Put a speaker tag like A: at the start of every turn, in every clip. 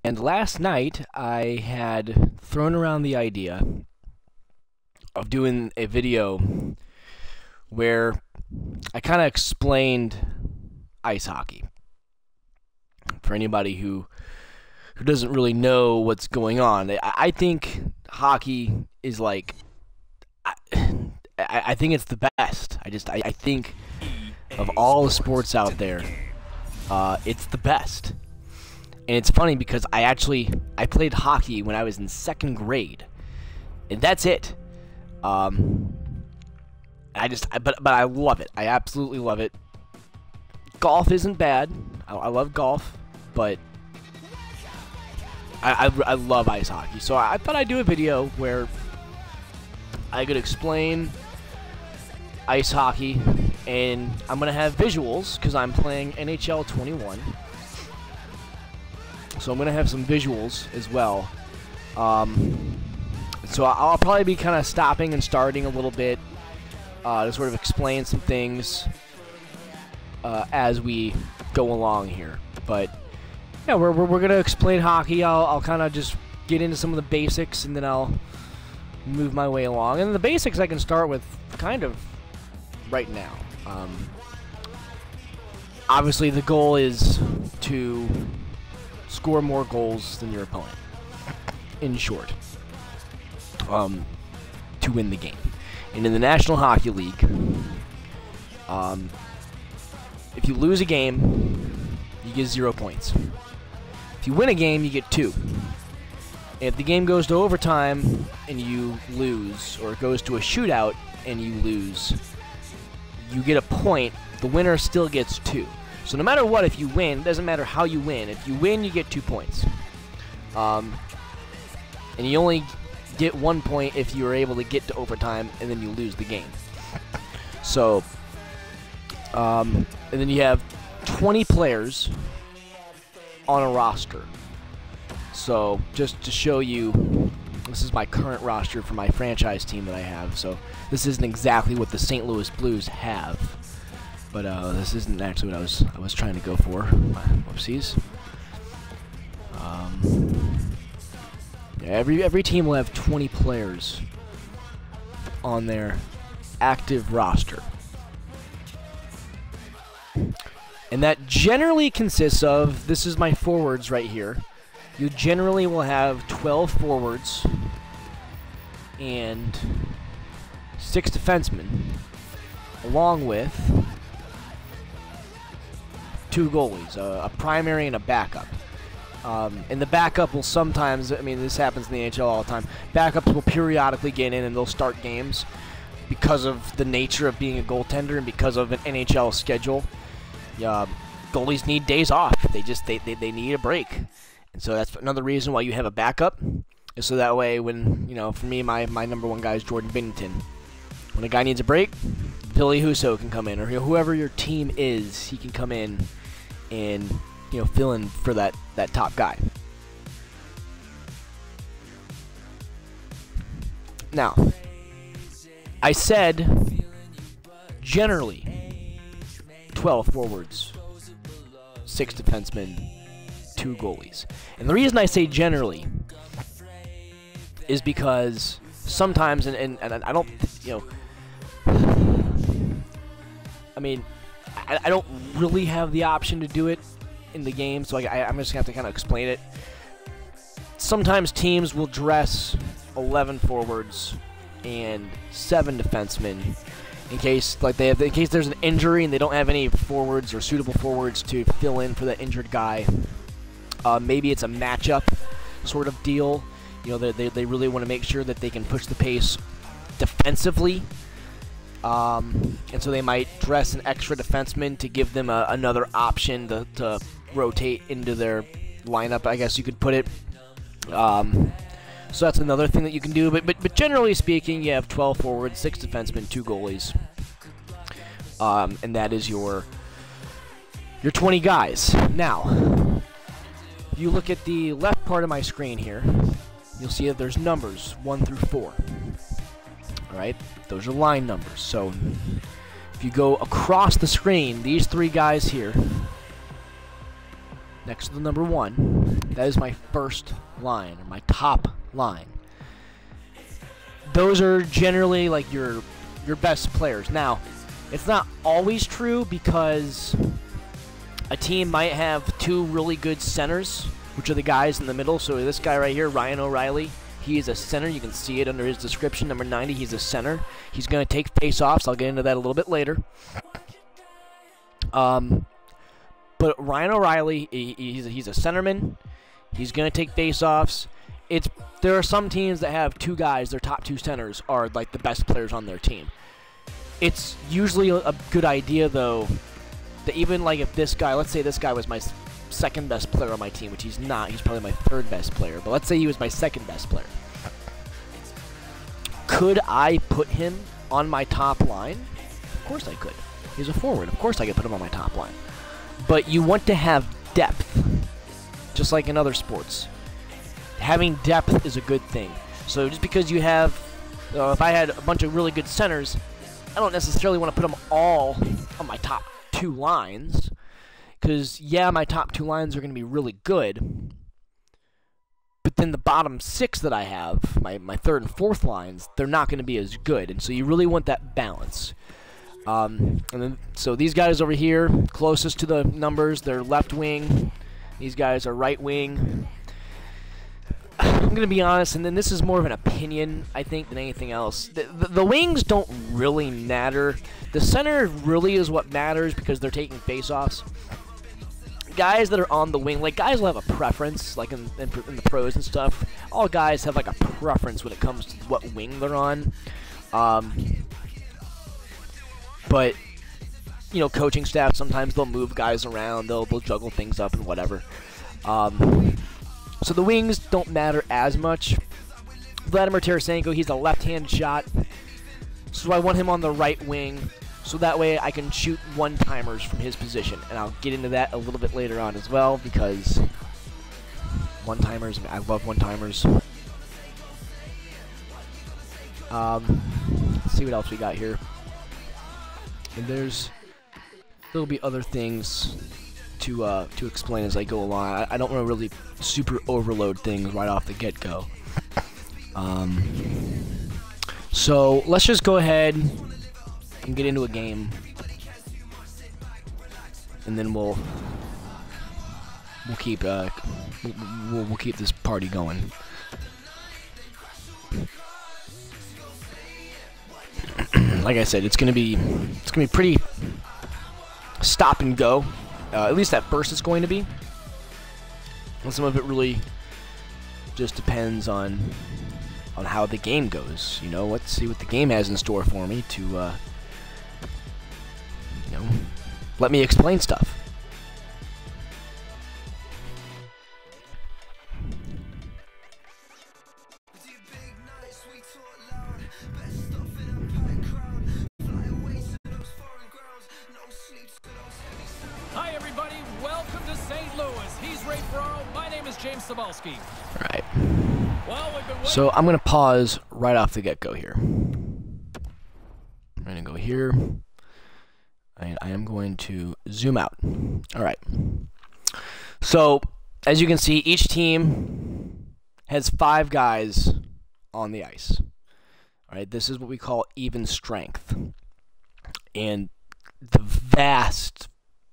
A: And last night, I had thrown around the idea of doing a video where I kind of explained ice hockey. For anybody who doesn't really know what's going on, I think hockey is like, I think it's the best. I think of all the sports out there, it's the best. And it's funny because I played hockey when I was in 2nd grade, and that's it. But I love it. I absolutely love it. Golf isn't bad. I love golf, but I love ice hockey. So I thought I'd do a video where I could explain ice hockey, and I'm gonna have visuals because I'm playing NHL 21. So I'm going to have some visuals as well. So I'll probably be kind of stopping and starting a little bit to sort of explain some things as we go along here. But yeah, we're going to explain hockey. I'll kind of just get into some of the basics, and then I'll move my way along. And the basics I can start with kind of right now. Obviously, the goal is to score more goals than your opponent, in short, to win the game. And in the National Hockey League, if you lose a game, you get 0 points. If you win a game, you get 2. And if the game goes to overtime and you lose, or it goes to a shootout and you lose, you get a point. The winner still gets 2. So no matter what, if you win, it doesn't matter how you win. If you win, you get 2 points. And you only get 1 point if you're able to get to overtime, and then you lose the game. So, and then you have 20 players on a roster. So just to show you, this is my current roster for my franchise team that I have. So this isn't exactly what the St. Louis Blues have. But this isn't actually what I was trying to go for. Whoopsies. Yeah, every team will have 20 players on their active roster, and that generally consists of, this is my forwards right here. You generally will have 12 forwards and 6 defensemen, along with 2 goalies, a primary and a backup. And the backup will sometimes, I mean, this happens in the NHL all the time, backups will periodically get in and they'll start games because of the nature of being a goaltender and because of an NHL schedule. Goalies need days off. They need a break. And so that's another reason why you have a backup, is so that way when, for me, my number 1 guy is Jordan Binnington. When a guy needs a break, Billy Husso can come in, or whoever your team is, he can come in and fill in for that top guy. Now, I said generally 12 forwards, 6 defensemen, 2 goalies. And the reason I say generally is because sometimes, and I don't, I mean, I don't really have the option to do it in the game, so I'm just going to have to kind of explain it. Sometimes teams will dress 11 forwards and 7 defensemen in case there's an injury and they don't have any forwards or suitable forwards to fill in for that injured guy. Maybe it's a matchup sort of deal. They really want to make sure that they can push the pace defensively. And so they might dress an extra defenseman to give them another option to rotate into their lineup, I guess you could put it. So that's another thing that you can do. But generally speaking, you have 12 forwards, 6 defensemen, 2 goalies. And that is your 20 guys. Now, if you look at the left part of my screen here, you'll see that there's numbers 1 through 4. Alright, those are line numbers. So if you go across the screen, these 3 guys here next to the number 1, that is my first line, or my top line. Those are generally like your best players. Now, it's not always true because a team might have 2 really good centers, which are the guys in the middle. So this guy right here, Ryan O'Reilly, he is a center. You can see it under his description, number 90. He's a center. He's going to take face-offs. I'll get into that a little bit later. But Ryan O'Reilly, he's a centerman. He's going to take face-offs. There are some teams that have 2 guys, their top 2 centers are like the best players on their team. It's usually a good idea, though, that even like if this guy, let's say this guy was my second best player on my team, which he's not, he's probably my 3rd best player, but let's say he was my 2nd best player. Could I put him on my top line? Of course I could. He's a forward. Of course I could put him on my top line. But you want to have depth, just like in other sports. Having depth is a good thing. So just because you have, if I had a bunch of really good centers, I don't necessarily want to put them all on my top 2 lines. Because, yeah, my top 2 lines are going to be really good. But then the bottom 6 that I have, my 3rd and 4th lines, they're not going to be as good. And so you really want that balance. So these guys over here, closest to the numbers, they're left wing. These guys are right wing. I'm going to be honest, and then this is more of an opinion, I think, than anything else. The wings don't really matter. The center really is what matters because they're taking face-offs. Guys that are on the wing, like guys will have a preference, like in the pros and stuff. All guys have like a preference when it comes to what wing they're on. But, you know, coaching staff, sometimes they'll move guys around, they'll juggle things up and whatever. So the wings don't matter as much. Vladimir Tarasenko, he's a left-hand shot, so I want him on the right wing, so that way I can shoot one-timers from his position. And I'll get into that a little bit later on as well, because one-timers, I love one-timers. Let's see what else we got here. And there'll be other things to explain as I go along. I don't want to really super overload things right off the get-go. So let's just go ahead and get into a game, and then we'll keep we'll keep this party going. Like I said, it's gonna be pretty stop and go. At least at first it's going to be. And some of it really just depends on how the game goes. You know, let's see what the game has in store for me to, you know, let me explain stuff.
B: Hi everybody, welcome to St. Louis. He's Ray Ferraro. My name is James Cebulski.
A: All right.
B: Well, we've been
A: So I'm going to pause right off the get-go here. I'm going to go here, and I am going to zoom out. All right. So as you can see, each team has 5 guys on the ice. All right. This is what we call even strength, and the vast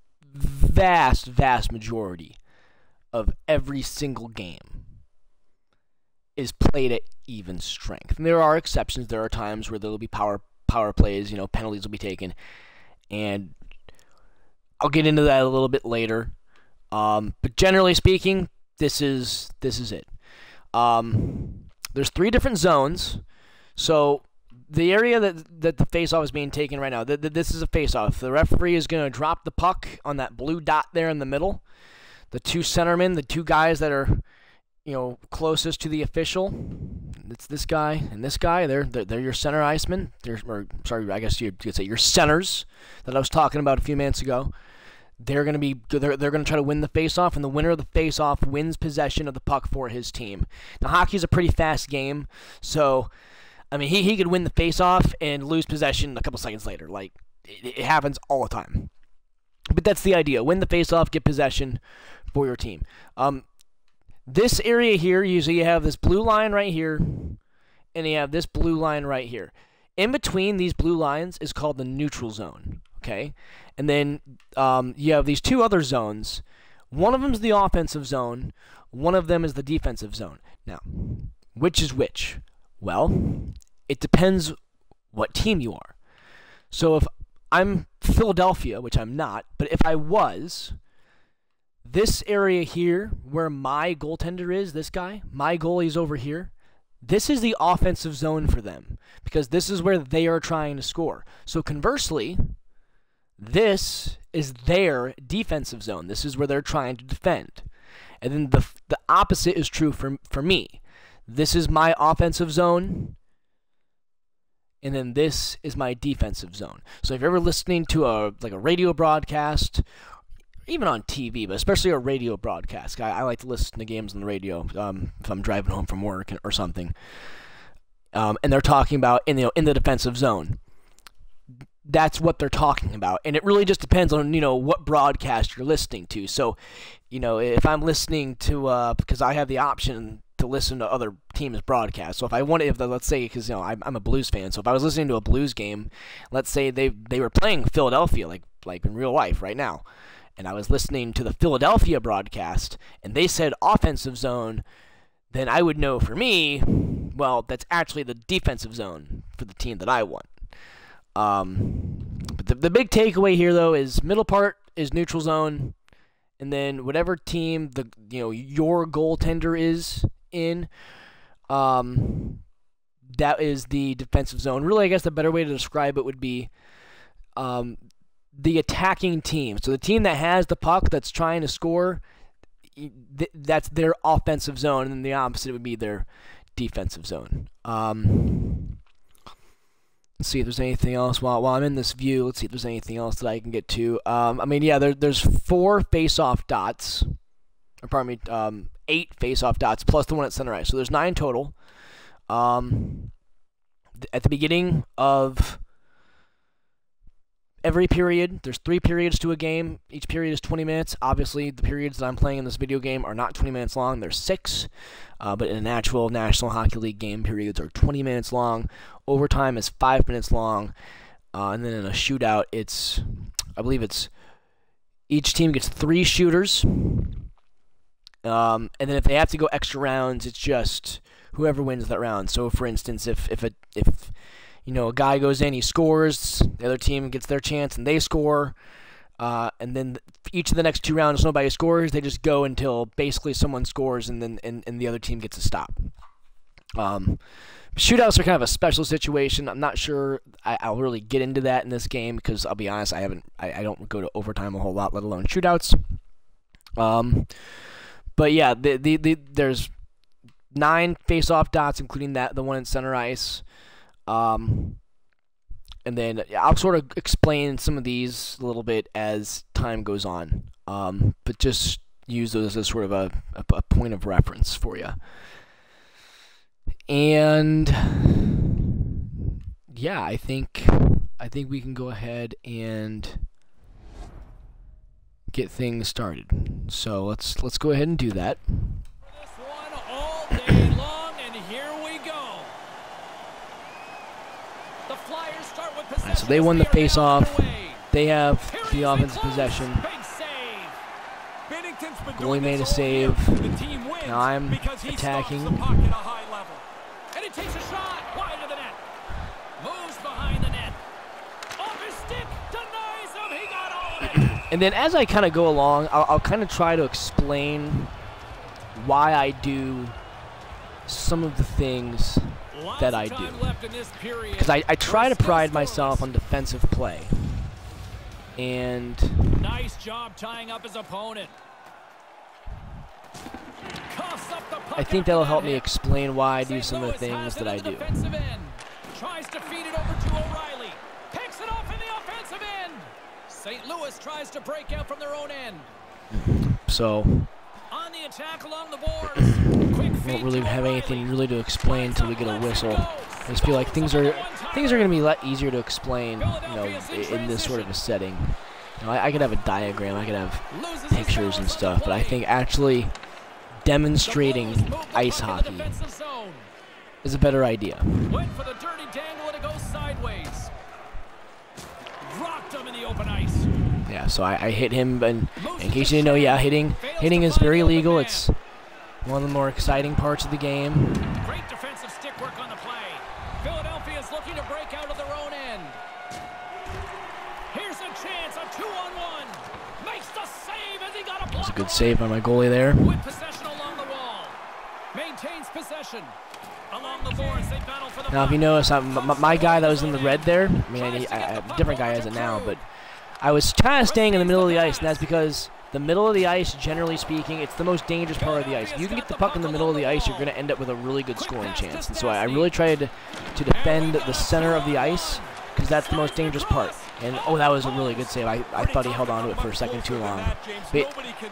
A: majority of every single game is played at even strength. And there are exceptions. There are times where there will be power plays, you know, penalties will be taken, and I'll get into that a little bit later. But generally speaking, this is it. There's 3 different zones. So the area that the face-off is being taken right now, this is a face-off. The referee is going to drop the puck on that blue dot there in the middle. The 2 centermen, the 2 guys that are, you know, closest to the official, it's this guy and this guy. They're your center icemen. I guess you could say your centers that I was talking about a few minutes ago. They're going to try to win the face-off, and the winner of the face-off wins possession of the puck for his team. Now, hockey's a pretty fast game, so I mean, he could win the face-off and lose possession a couple seconds later. Like, it happens all the time. But that's the idea. Win the face-off, get possession for your team. This area here, usually you have this blue line right here, and you have this blue line right here. In between these blue lines is called the neutral zone, okay? And then you have these two other zones. One of them is the offensive zone. One of them is the defensive zone. Now, which is which? Well, it depends what team you are. So if I'm Philadelphia, which I'm not, but if I was, this area here where my goaltender is, this guy, my goalie's over here, this is the offensive zone for them because this is where they are trying to score. So conversely, this is their defensive zone. This is where they're trying to defend. And then the opposite is true for me. This is my offensive zone, and then this is my defensive zone. So if you're ever listening to a radio broadcast, even on TV, but especially a radio broadcast, I like to listen to games on the radio if I'm driving home from work or something, and they're talking about in the defensive zone. That's what they're talking about, and it really just depends on what broadcast you're listening to. So, if I'm listening to because I have the option to listen to other teams' broadcasts. So if I wanted, let's say, because I'm a Blues fan, so if I was listening to a Blues game, let's say they were playing Philadelphia, like in real life right now, and I was listening to the Philadelphia broadcast, and they said offensive zone, then I would know for me, well, that's actually the defensive zone for the team that I want. But the big takeaway here, though, is middle part is neutral zone, and then whatever team your goaltender is in, that is the defensive zone. Really, I guess the better way to describe it would be the attacking team. So the team that has the puck that's trying to score, that's their offensive zone, and then the opposite would be their defensive zone. Let's see if there's anything else while I'm in this view. Let's see if there's anything else that I can get to. There's 4 face-off dots. Or pardon me, 8 face-off dots plus the one at center ice. So there's 9 total. At the beginning of every period, there's 3 periods to a game. Each period is 20 minutes. Obviously, the periods that I'm playing in this video game are not 20 minutes long. They're 6. But in an actual National Hockey League game, periods are 20 minutes long. Overtime is 5 minutes long. And then in a shootout, I believe it's each team gets 3 shooters. And then if they have to go extra rounds, it's just whoever wins that round. So, for instance, if a guy goes in, he scores, the other team gets their chance, and they score, and then each of the next 2 rounds, nobody scores. They just go until basically someone scores, and then and the other team gets a stop. Shootouts are kind of a special situation. I'm not sure I'll really get into that in this game because I'll be honest, I don't go to overtime a whole lot, let alone shootouts. But yeah, there's 9 face-off dots, including the one in center ice. And then I'll sort of explain some of these a little bit as time goes on. But just use those as sort of a point of reference for you. And yeah, I think we can go ahead and get things started. So let's go ahead and do that.
B: This one all day long, and here we go. The Flyers start with possession.
A: Right, so they won the face-off. They have the offensive possession. Goalie made a save. Now I'm attacking.
B: And he takes a shot wide of the net. Moves behind the net. Off his stick. Denies him. He got all of it.
A: And then as I kind of go along, I'll kind of try to explain why I do some of the things that I do. Because I try to pride myself on defensive play. And
B: nice job tying up his opponent.
A: I think that'll help me explain why I do some of the things that I do.
B: Tries to feed it over to O'Reilly. Picks it off in the offensive end. St. Louis tries to break out from their own end.
A: So
B: on the attack along the boards.
A: We won't really have anything really to explain until we get a whistle. I just feel like things are going to be a lot easier to explain, in this sort of a setting. You know, I could have a diagram, I could have pictures and stuff, but I think actually demonstrating ice hockey is a better idea.
B: Went for the dirty dangle and it goes sideways. Rocked him in the open ice.
A: Yeah, so I hit him, and in case you didn't know, yeah, hitting is very legal. It's one of the more exciting parts of the game.
B: Great defensive stick work on the play. Philadelphia is looking to break out of their own end. Here's a chance, a 2-on-1. Makes the save as he got a block.
A: That's a good save by my goalie there.
B: With possession along the wall. Maintains possession. Along the boards, they battle for the
A: Now, if you notice, my guy that was in the red there, I mean, a different guy has it now, but I was kind of staying in the middle of the ice, and that's because the middle of the ice, generally speaking, it's the most dangerous part of the ice. If you can get the puck in the middle of the ice, you're going to end up with a really good scoring chance. And so I really tried to defend the center of the ice, because that's the most dangerous part. And, oh, that was a really good save. I thought he held on to it for a second too long. But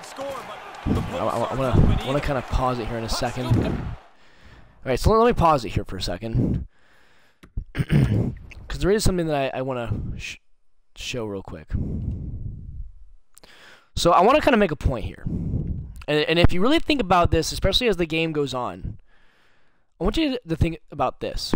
A: I want to kind of pause it here in a second. All right, so let me pause it here for a second, because there is something that I want to show real quick. So I want to kind of make a point here, and if you really think about this, especially as the game goes on, I want you to think about this.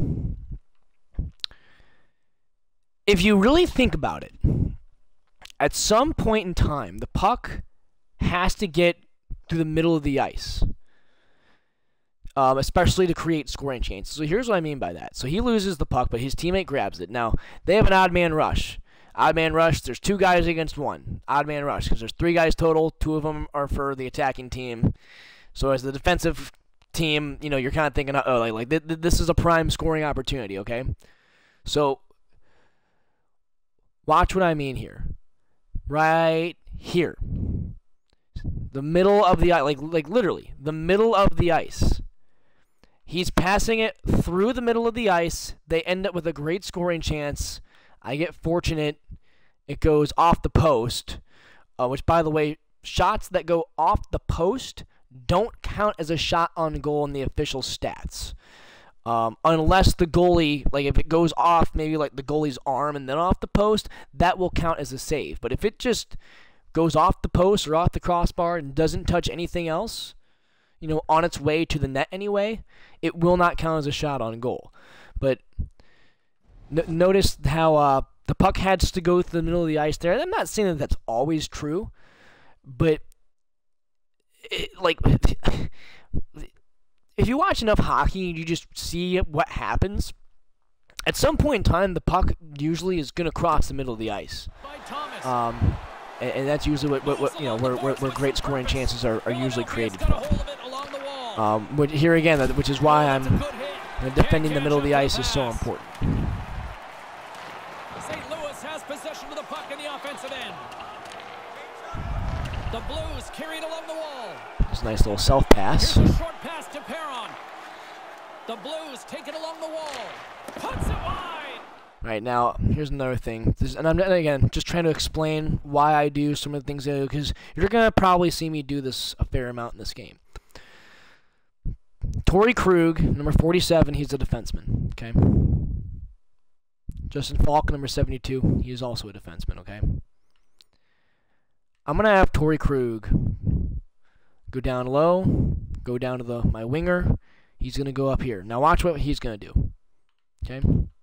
A: If you really think about it, at some point in time, the puck has to get through the middle of the ice. Especially to create scoring chances. So here's what I mean by that. So he loses the puck, but his teammate grabs it. Now, they have an odd man rush. Odd man rush, there's 2 guys against 1. Odd man rush, because there's 3 guys total. 2 of them are for the attacking team. So as the defensive team, you know, you're kind of thinking, oh, like this is a prime scoring opportunity, okay? So watch what I mean here. Right here. The middle of the ice, like literally, the middle of the ice. He's passing it through the middle of the ice. They end up with a great scoring chance. I get fortunate. It goes off the post, which, by the way, shots that go off the post don't count as a shot on goal in the official stats. Unless the goalie, like if it goes off maybe like the goalie's arm and then off the post, that will count as a save. But if it just goes off the post or off the crossbar and doesn't touch anything else, you know, on its way to the net anyway, it will not count as a shot on goal. But notice how the puck has to go through the middle of the ice there. I'm not saying that that's always true, but if you watch enough hockey and you just see what happens, at some point in time, the puck usually is going to cross the middle of the ice. And that's usually what you know where great scoring chances are usually created from. But here again, which is why I'm defending the middle of the ice is so important.
B: St. Louis has possession of the puck in the offensive end. The Blues carried along the wall.
A: Just a nice little self pass.
B: Here's a short pass to Perron. The Blues take it along the wall. Puts it wide.
A: Right, now, here's another thing. And I'm, again, just trying to explain why I do some of the things I do, because you're going to probably see me do this a fair amount in this game. Torrey Krug, number 47, he's a defenseman, okay? Justin Falk, number 72, he is also a defenseman, okay? I'm going to have Torrey Krug go down low, go down to my winger. He's going to go up here. Now watch what he's going to do, okay?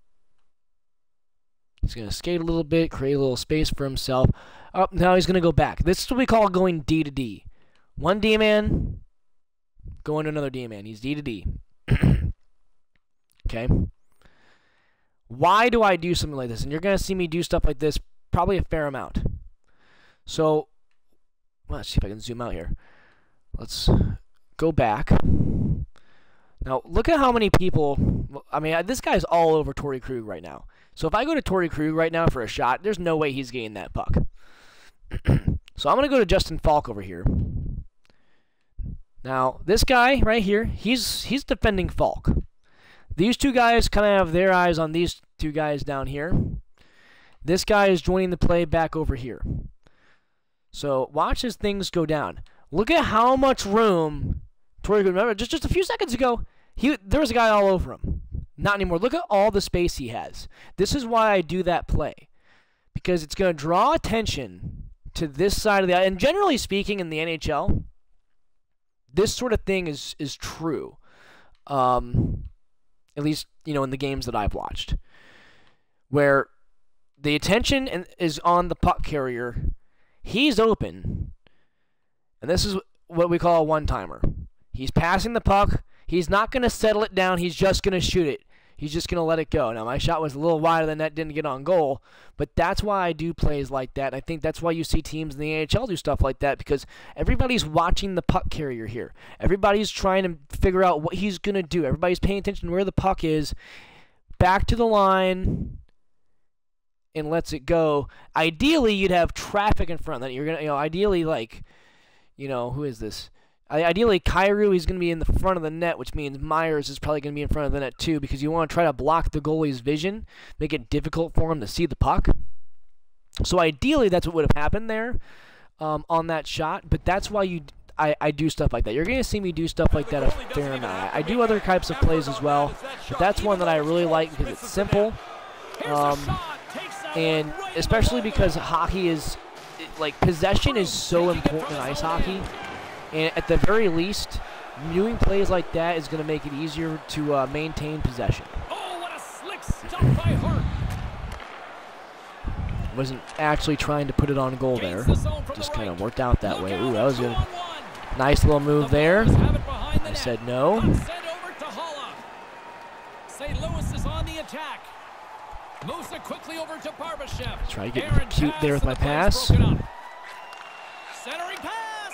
A: He's going to skate a little bit, create a little space for himself. Oh, now he's going to go back. This is what we call going D to D. One D-man, going to another D-man. He's D to D. Okay? Why do I do something like this? And you're going to see me do stuff like this probably a fair amount. So, let's see if I can zoom out here. Let's go back. Now, look at how many people... I mean, this guy's all over Torrey Krug right now. So if I go to Torrey Krug right now for a shot, there's no way he's getting that puck. So I'm going to go to Justin Falk over here. Now, this guy right here, he's defending Falk. These 2 guys kind of have their eyes on these 2 guys down here. This guy is joining the play back over here. So watch as things go down. Look at how much room Torrey Krug... Remember, just a few seconds ago, there was a guy all over him. Not anymore. Look at all the space he has. This is why I do that play. because it's going to draw attention to this side of the ice. And generally speaking, in the NHL, this sort of thing is true. At least, in the games that I've watched, where the attention is on the puck carrier. He's open, and this is what we call a one-timer. He's passing the puck. He's not going to settle it down. He's just going to shoot it. He's just going to let it go. Now, my shot was a little wider than that, didn't get on goal, but that's why I do plays like that. I think that's why you see teams in the AHL do stuff like that, because everybody's watching the puck carrier here. Everybody's trying to figure out what he's going to do. Everybody's paying attention to where the puck is, back to the line, and lets it go. Ideally, you'd have traffic in front of that. You're going to, ideally, who is this? Ideally, Kyrou, he's going to be in the front of the net, which means Myers is probably going to be in front of the net too, because you want to try to block the goalie's vision, make it difficult for him to see the puck. So ideally, that's what would have happened there on that shot, but that's why I do stuff like that. You're going to see me do stuff like that a fair amount. I do other types of plays as well, but that's one that I really like because it's simple, and especially because hockey is, possession is so important in ice hockey. And at the very least, doing plays like that is going to make it easier to maintain possession.
B: Oh, what a slick stop by Hart.
A: Wasn't actually trying to put it on goal there. Just kind of worked out that way. Ooh, that was a nice little move there. I said no.
B: St. Louis is on the attack. Moves it quickly over to Barbashev.
A: Try to get cute there with my pass.
B: Centering pass.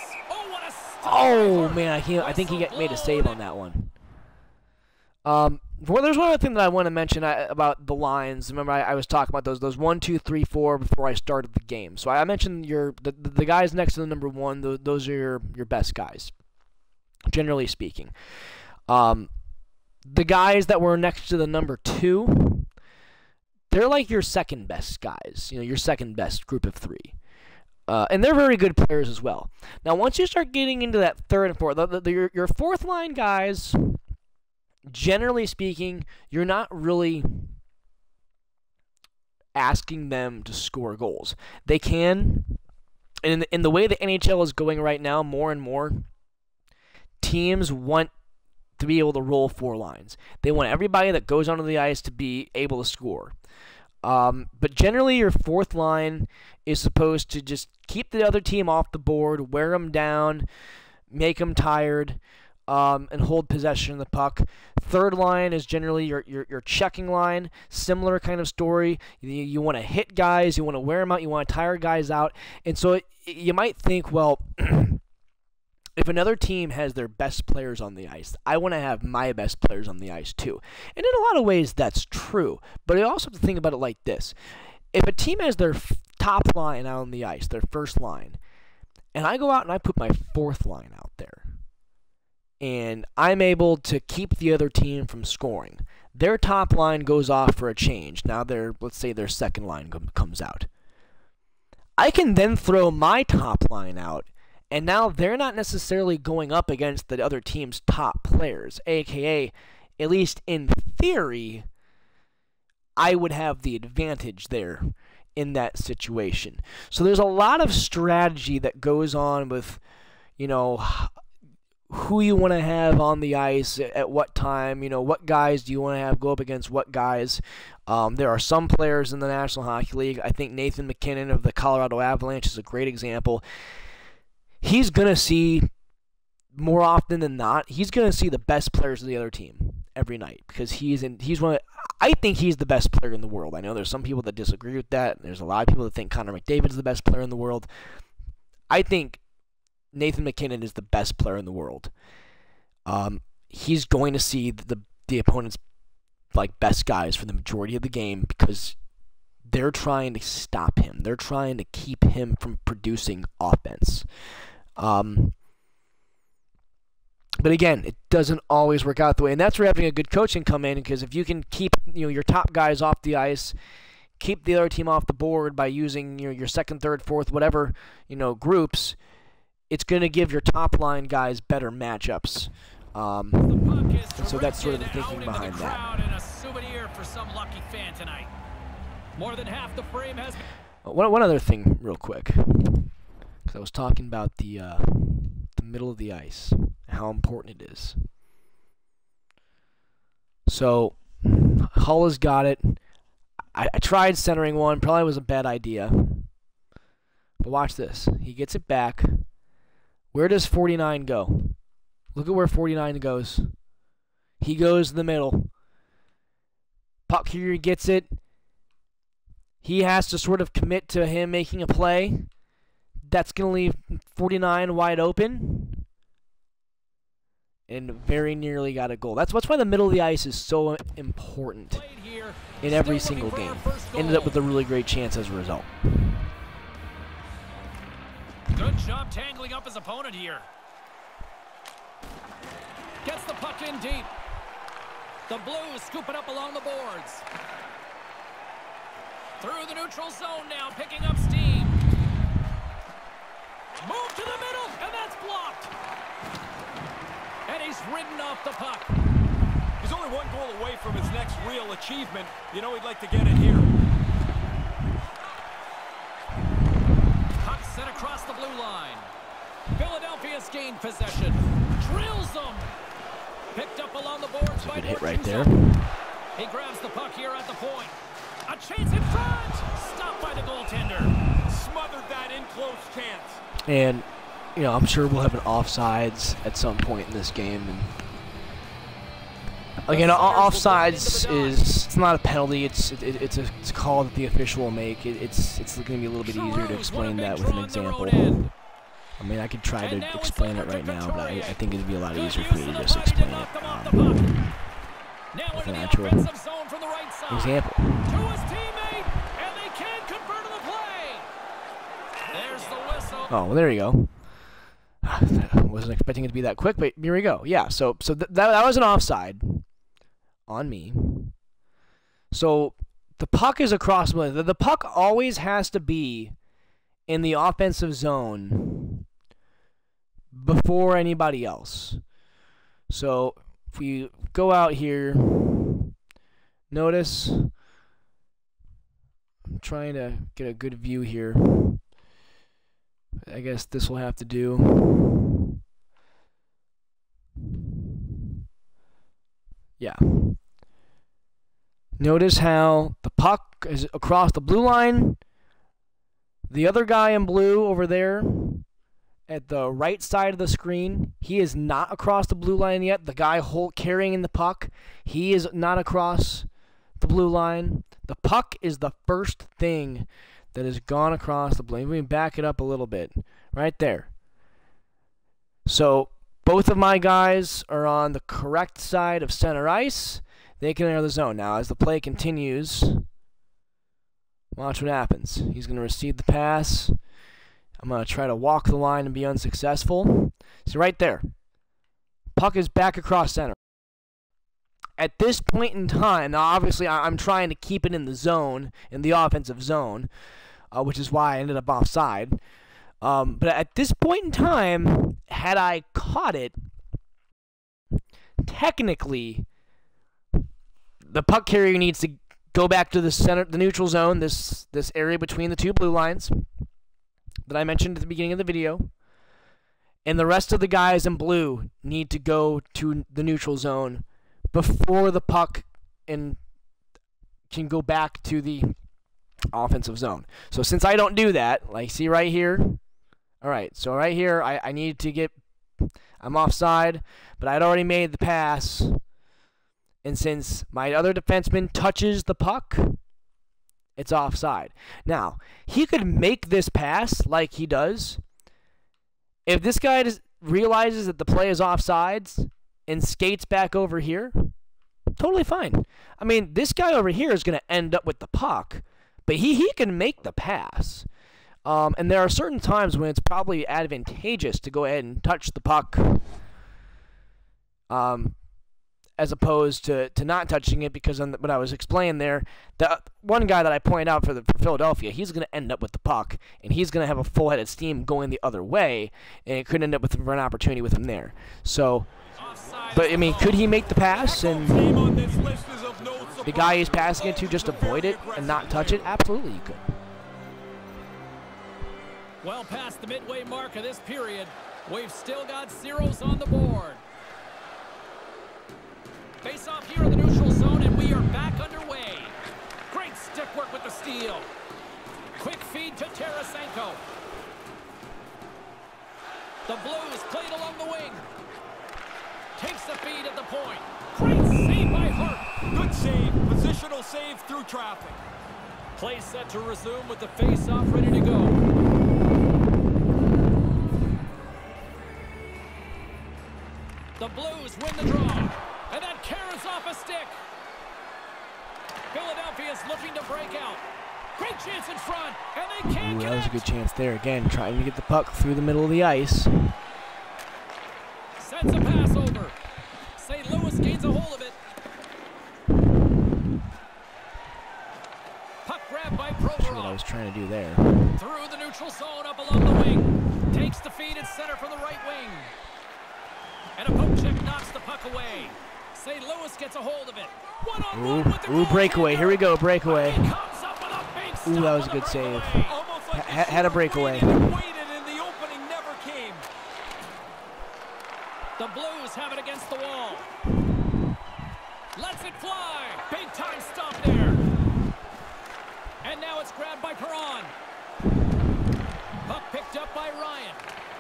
A: Oh, man, I think he made a save on that one. Well, there's one other thing that I want to mention about the lines. Remember, I was talking about those 1, 2, 3, 4 before I started the game. So I mentioned the guys next to the number 1, those are your best guys, generally speaking. The guys that were next to the number 2, they're like your second best guys, your second best group of 3. And they're very good players as well. Now, once you start getting into that third and fourth, your fourth line guys, generally speaking, you're not really asking them to score goals. They can, and in the way the NHL is going right now, more and more, teams want to be able to roll 4 lines. They want everybody that goes onto the ice to be able to score. But generally, your fourth line is supposed to just keep the other team off the board, wear them down, make them tired, and hold possession of the puck. Third line is generally your checking line, similar kind of story. You want to hit guys, you want to wear them out, you want to tire guys out. And so you might think, well, if another team has their best players on the ice, I want to have my best players on the ice too. And in a lot of ways, that's true. But I also have to think about it like this. If a team has their top line out on the ice, their first line, and I go out and I put my fourth line out there, and I'm able to keep the other team from scoring, their top line goes off for a change. Now let's say their second line comes out. I can then throw my top line out, and now they're not necessarily going up against the other team's top players, a.k.a., at least in theory, I would have the advantage there in that situation. So there's a lot of strategy that goes on with, who you want to have on the ice at what time, what guys do you want to have go up against what guys. There are some players in the National Hockey League. I think Nathan MacKinnon of the Colorado Avalanche is a great example. He's going to see, more often than not, he's going to see the best players of the other team every night because he's I think he's the best player in the world. I know there's some people that disagree with that. There's a lot of people that think Connor McDavid's the best player in the world. I think Nathan MacKinnon is the best player in the world. He's going to see the opponent's best guys for the majority of the game because they're trying to stop him. They're trying to keep him from producing offense. But again, it doesn't always work out the way, and that's where having a good coach can come in, because if you can keep your top guys off the ice, keep the other team off the board by using your second, third, fourth, whatever groups, it's going to give your top line guys better matchups. And so that's sort of the thinking behind that.
B: More than half the frame has...
A: One other thing, real quick, because I was talking about the middle of the ice, how important it is. So Hull has got it. I tried centering one, probably was a bad idea. But watch this. He gets it back. Where does 49 go? Look at where 49 goes. He goes to the middle. Puck here gets it. He has to sort of commit to him making a play. That's going to leave 49 wide open. And very nearly got a goal. That's why the middle of the ice is so important in every single game. Ended up with a really great chance as a result.
B: Good job tangling up his opponent here. Gets the puck in deep. The Blues scoop it up along the boards. Through the neutral zone now, picking up steam. Move to the middle, and that's blocked. And he's ridden off the puck.
C: He's only one goal away from his next real achievement. You know he'd like to get it here.
B: Puck set across the blue line. Philadelphia's gained possession. Drills them. Picked up along the boards by
A: good hit right there.
B: He grabs the puck here at the point. A chance in front. Stopped by the goaltender.
C: Smothered that in close chance.
A: And, you know, I'm sure we'll have an offsides at some point in this game. And again, offsides it's not a penalty. It's a call that the official will make. It's going to be a little bit easier to explain that with an example. I mean, I could try to explain it right now, but I think it'd be a lot easier for me to just explain it with an actual example. Oh, well, there you go. I wasn't expecting it to be that quick, but here we go. Yeah, so that was an offside on me. So the puck is across. The puck always has to be in the offensive zone before anybody else. So if we go out here, notice I'm trying to get a good view here. I guess this will have to do. Yeah. Notice how the puck is across the blue line. The other guy in blue over there at the right side of the screen, he is not across the blue line yet. The guy carrying the puck, he is not across the blue line. The puck is the first thing that has gone across the blue line. We can back it up a little bit. Right there. So both of my guys are on the correct side of center ice. They can enter the zone. Now, as the play continues, watch what happens. He's going to receive the pass. I'm going to try to walk the line and be unsuccessful. So right there, puck is back across center. At this point in time, now obviously I'm trying to keep it in the zone, in the offensive zone, which is why I ended up offside. But at this point in time, had I caught it, technically, the puck carrier needs to go back to the center, the neutral zone, this area between the two blue lines that I mentioned at the beginning of the video. And the rest of the guys in blue need to go to the neutral zone before the puck can go back to the offensive zone. So since I don't do that, like see right here, all right, so right here I need to get, I'm offside, but I'd already made the pass, and since my other defenseman touches the puck, it's offside. Now, he could make this pass like he does. If this guy realizes that the play is offsides and skates back over here, totally fine. I mean, this guy over here is going to end up with the puck, but he can make the pass. And there are certain times when it's probably advantageous to go ahead and touch the puck as opposed to not touching it, because what I was explaining there, the one guy that I pointed out for Philadelphia, he's going to end up with the puck, and he's going to have a full head of steam going the other way, and it could end up with an opportunity with him there. So, but I mean, could he make the pass and the guy he's passing it to just avoid it and not touch it? Absolutely, he could.
B: Well past the midway mark of this period, we've still got zeros on the board. Face off here in the neutral zone, and we are back underway. Great stick work with the steal. Quick feed to Tarasenko. The Blues played along the wing. Takes the feed at the point. Great save by Hart.
C: Good save. Positional save through traffic.
B: Play set to resume with the face-off ready to go. The Blues win the draw. And that carries off a stick. Philadelphia's looking to break out. Great chance in front, and they can't
A: That was a
B: connect.
A: good chance there. Again, trying to get the puck through the middle of the ice.
B: Sends a pass over. St. Louis gains a hold of it. Puck grabbed by
A: That's what I
B: Provorov.
A: was trying to do there.
B: Through the neutral zone, up along the wing. Takes the feed at center from the right wing. And a poke check knocks the puck away. St. Louis gets a hold of it. One-on-one with the
A: Ooh, breakaway. Here we go, breakaway.
B: He comes up with a big stop
A: Ooh, that was a
B: on the
A: good save.
B: breakaway.
C: Almost like
A: Had a breakaway.
C: Waited and the opening never came.
B: The Blues have it against the wall. Lets it fly. Big time stop there. And now it's grabbed by Perron. Puck picked up by Ryan.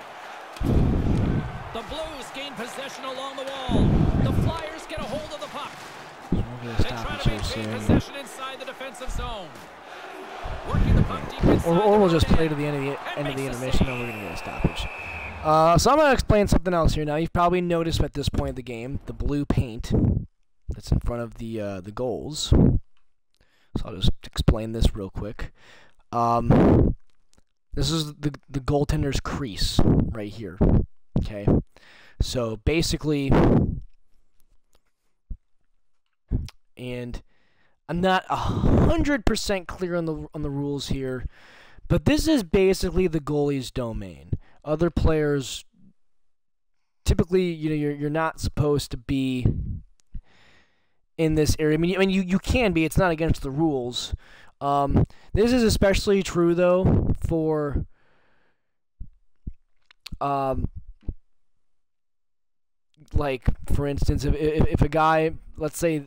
B: The Blues gain possession along the wall. The Flyers get a hold of the puck.
A: We're going to
B: They
A: stop
B: try
A: it
B: to
A: here
B: maintain
A: soon.
B: possession inside the defensive zone. Working the puck deep inside
A: Or we'll
B: the
A: just
B: red
A: play
B: end.
A: to the end of the
B: And makes the
A: intermission,
B: save.
A: and we're going to get a stoppage. So I'm going to explain something else here. Now, you've probably noticed at this point of the game, the blue paint that's in front of the goals. So I'll just explain this real quick. This is the goaltender's crease right here. Okay, so basically, and I'm not 100% clear on the rules here, but this is basically the goalie's domain. Other players, typically, you're not supposed to be in this area. I mean, you can be. It's not against the rules. This is especially true though for like, for instance, if a guy, let's say,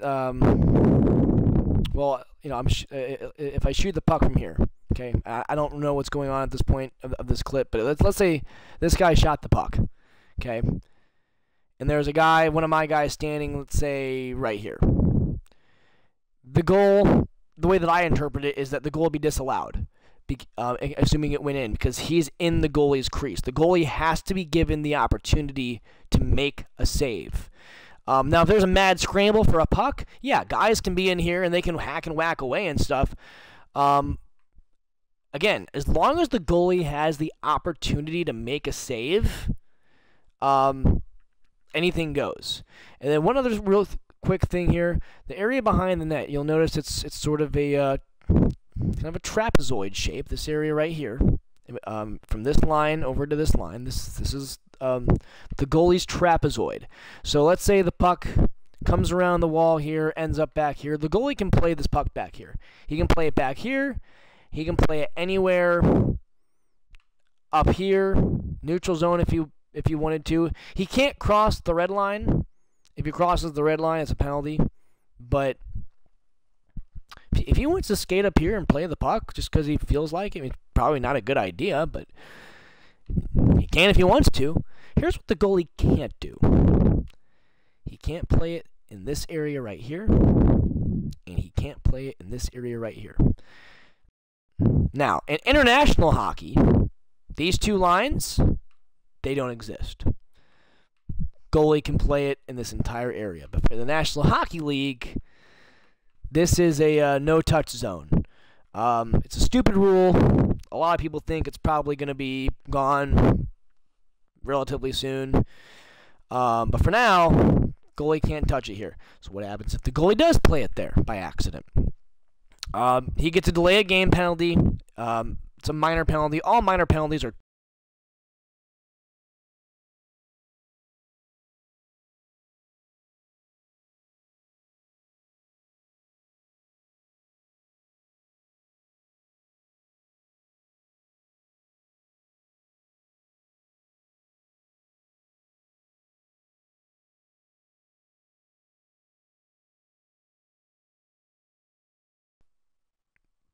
A: well, if I shoot the puck from here, okay, I don't know what's going on at this point of this clip, but let's say this guy shot the puck, okay, and there's a guy, one of my guys standing, let's say, right here. The goal, the way that I interpret it, is that the goal will be disallowed, assuming it went in, because he's in the goalie's crease. The goalie has to be given the opportunity to make a save. Now, if there's a mad scramble for a puck, yeah, guys can be in here and they can hack and whack away and stuff. Again, as long as the goalie has the opportunity to make a save, anything goes. And then one other real quick thing here, the area behind the net, you'll notice it's sort of a kind of a trapezoid shape, this area right here. From this line over to this line, this is the goalie's trapezoid. So let's say the puck comes around the wall here, ends up back here. The goalie can play this puck back here. He can play it back here. He can play it anywhere up here, neutral zone if you wanted to. He can't cross the red line. If he crosses the red line, it's a penalty. But if he wants to skate up here and play the puck just because he feels like it, it's probably not a good idea, but he can if he wants to. Here's what the goalie can't do. He can't play it in this area right here, and he can't play it in this area right here. Now, in international hockey, these two lines, they don't exist. Goalie can play it in this entire area, but for the National Hockey League, this is a no-touch zone. It's a stupid rule. A lot of people think it's probably going to be gone relatively soon. But for now, goalie can't touch it here. So what happens if the goalie does play it there by accident? He gets a delay of game penalty. It's a minor penalty. All minor penalties are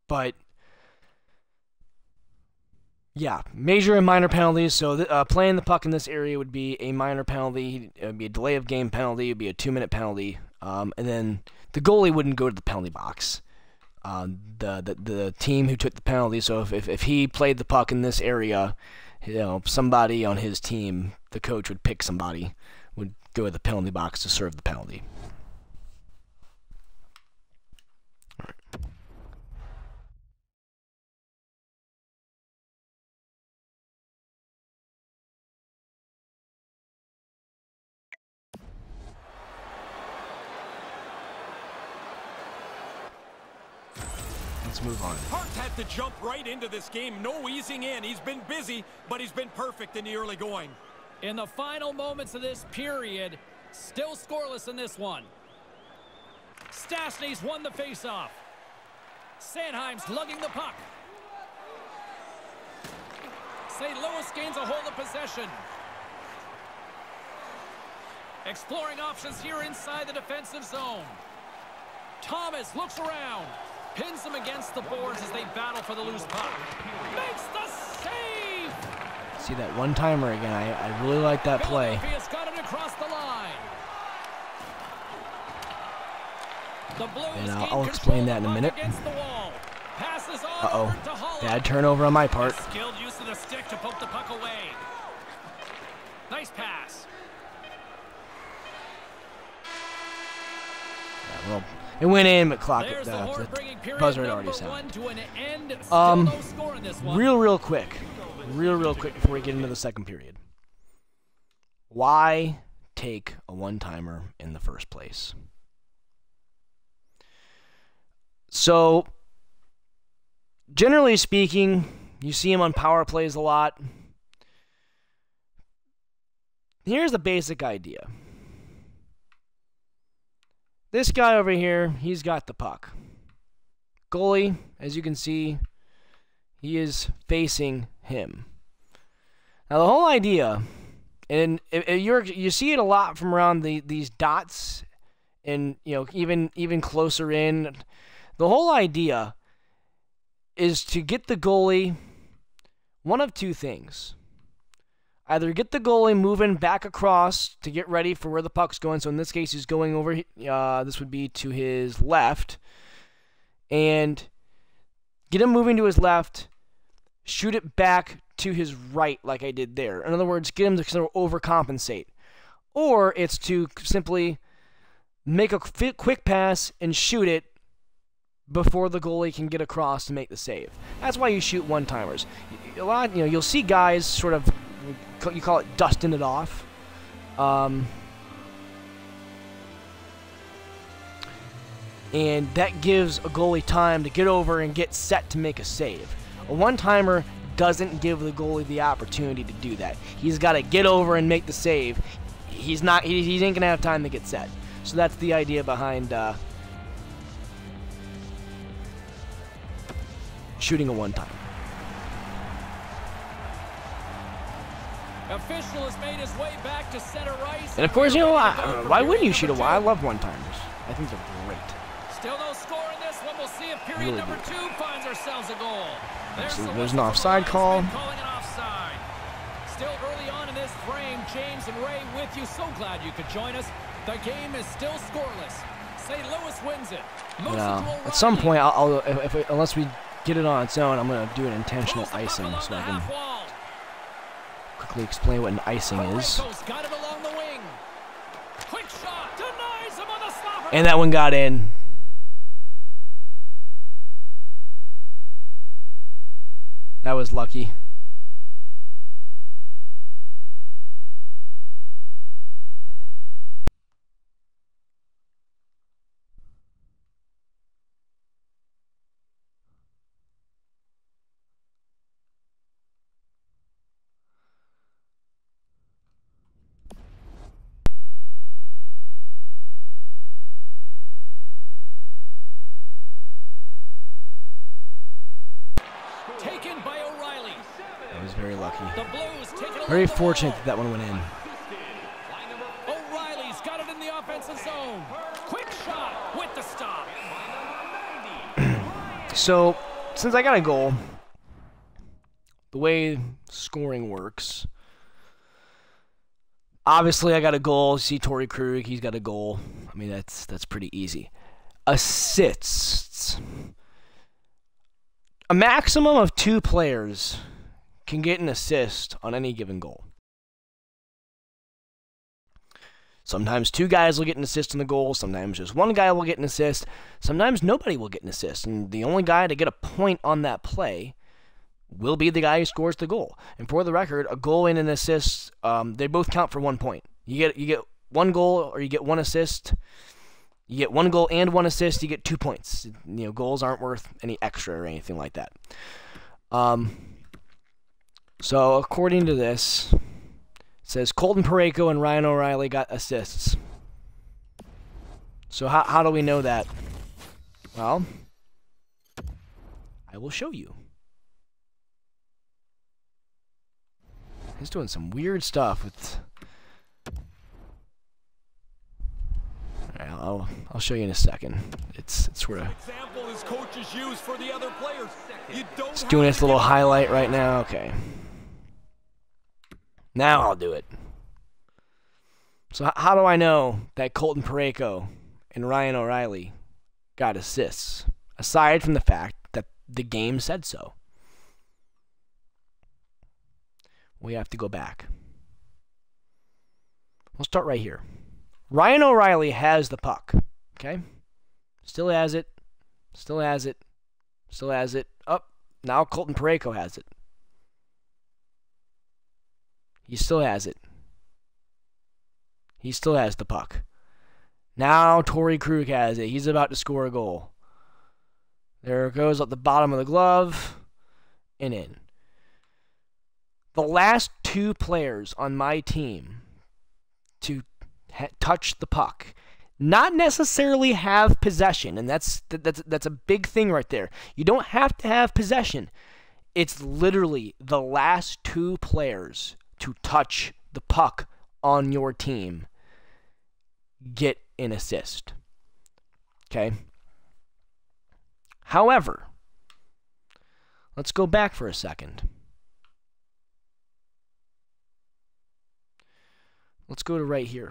A: But yeah, major and minor penalties. So playing the puck in this area would be a minor penalty. It would be a delay of game penalty. It would be a 2-minute penalty. And then the goalie wouldn't go to the penalty box. The team who took the penalty. So if he played the puck in this area, somebody on his team, the coach would pick somebody, would go to the penalty box to serve the penalty. All right. Let's move on.
C: Hart had to jump right into this game. No easing in. He's been busy, but he's been perfect in the early going.
B: In the final moments of this period, still scoreless in this one. Stastny's won the faceoff. Sanheim's lugging the puck. St. Louis gains a hold of possession. Exploring options here inside the defensive zone. Thomas looks around. Pins him against the boards as they battle for the loose puck. Makes the save!
A: See that one-timer again. I really like that play.
B: Philadelphia's got it across the line. The Blues
A: And I'll explain that in a minute. Uh-oh. Bad turnover on my part.
B: Skilled use of the stick to poke the puck away. Nice pass.
A: Yeah, well, it went in, but the buzzer had already sounded. Real quick before we get into the second period. Why take a one-timer in the first place? So, generally speaking, you see him on power plays a lot. Here's the basic idea. This guy over here, he's got the puck. Goalie, as you can see, he is facing him. Now, the whole idea, and you see it a lot from around these dots, and even closer in. The whole idea is to get the goalie one of two things. Either get the goalie moving back across to get ready for where the puck's going. So in this case, he's going over. This would be to his left. And get him moving to his left. Shoot it back to his right like I did there. In other words, get him to sort of overcompensate. Or it's to simply make a quick pass and shoot it before the goalie can get across to make the save. That's why you shoot one-timers. A lot, you'll see guys sort of, you call it dusting it off. And that gives a goalie time to get over and get set to make a save. A one-timer doesn't give the goalie the opportunity to do that. He's got to get over and make the save. He ain't gonna have time to get set. So that's the idea behind shooting a one-timer.
B: Official has made his way back to center ice.
A: And of course, why wouldn't you shoot a one? I love one-timers. I think they're great.
B: Still no score in this one. We'll see if period
A: Really
B: number
A: good.
B: 2 finds ourselves a goal.
A: There's an offside call.
B: Calling an offside. Still early on in this frame, James and Ray with you. So glad you could join us. The game is still scoreless. St. Louis wins it.
A: At some point, unless we get it on its own, I'm gonna do an intentional icing so I can quickly explain what an icing is.
B: Got it along the wing. Quick shot denies him on the slapper.
A: And that one got in. That was lucky.
B: Taken by O'Reilly.
A: That was very lucky.
B: The Blues take it
A: Very
B: along the
A: fortunate
B: wall.
A: that that one went in.
B: O'Reilly's got it in the offensive zone. Quick shot with the stop.
A: So, since I got a goal, the way scoring works, obviously I got a goal. See Torrey Krug, he's got a goal. I mean, that's pretty easy. Assists. A maximum of 2 players can get an assist on any given goal. Sometimes 2 guys will get an assist on the goal. Sometimes just 1 guy will get an assist. Sometimes nobody will get an assist. And the only guy to get a point on that play will be the guy who scores the goal. And for the record, a goal and an assist, they both count for 1 point. You get 1 goal or you get 1 assist. You get 1 goal and 1 assist, you get 2 points. You know, goals aren't worth any extra or anything like that. So according to this, it says Colton Parayko and Ryan O'Reilly got assists. So how do we know that? Well, I will show you. He's doing some weird stuff with... I'll show you in a second. It's sort of...
C: Example his coaches use for the other players.
A: It's doing its little highlight right now. Okay. Now I'll do it. So how do I know that Colton Parayko and Ryan O'Reilly got assists, aside from the fact that the game said so? We have to go back. We'll start right here. Ryan O'Reilly has the puck, okay? Still has it. Still has it. Still has it. Up. Now Colton Parayko has it. He still has it. He still has the puck. Now Torrey Krug has it. He's about to score a goal. There it goes up the bottom of the glove and in. The last 2 players on my team to touch the puck, not necessarily have possession, and that's a big thing right there. You don't have to have possession. It's literally the last 2 players to touch the puck on your team get an assist. Okay? However, let's go back for a second. Let's go to right here.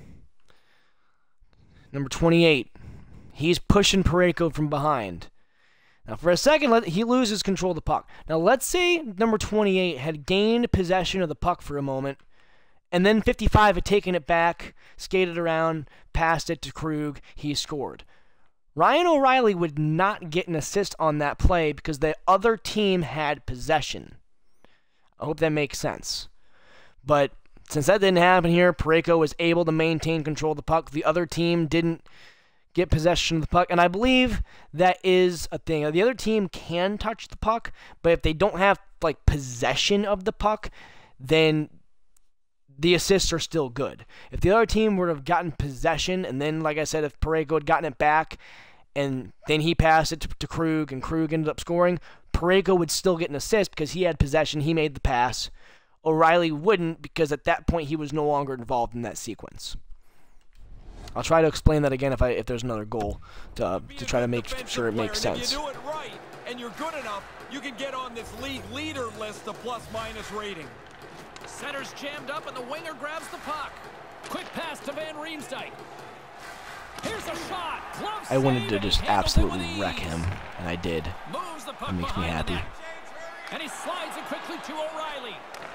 A: Number 28. He's pushing Parayko from behind. Now, for a second, he loses control of the puck. Now, let's say number 28 had gained possession of the puck for a moment, and then 55 had taken it back, skated around, passed it to Krug, he scored. Ryan O'Reilly would not get an assist on that play because the other team had possession. I hope that makes sense. But since that didn't happen here, Parayko was able to maintain control of the puck. The other team didn't get possession of the puck, and I believe that is a thing. The other team can touch the puck, but if they don't have like possession of the puck, then the assists are still good. If the other team would have gotten possession, and then, like I said, if Parayko had gotten it back, and then he passed it to Krug, and Krug ended up scoring, Parayko would still get an assist because he had possession, he made the pass. O'Reilly wouldn't, because at that point he was no longer involved in that sequence. I'll try to explain that again if there's another goal to try to make sure it makes sense.
C: If you do it right and you're good enough, you can get on this league leader list of plus-minus rating.
B: Center's jammed up and the winger grabs the puck. Quick pass to Van Riemsdyk. Here's a shot.
A: I wanted to just absolutely wreck him, and I did. That makes me happy.
B: And he slides it quickly to O'Reilly.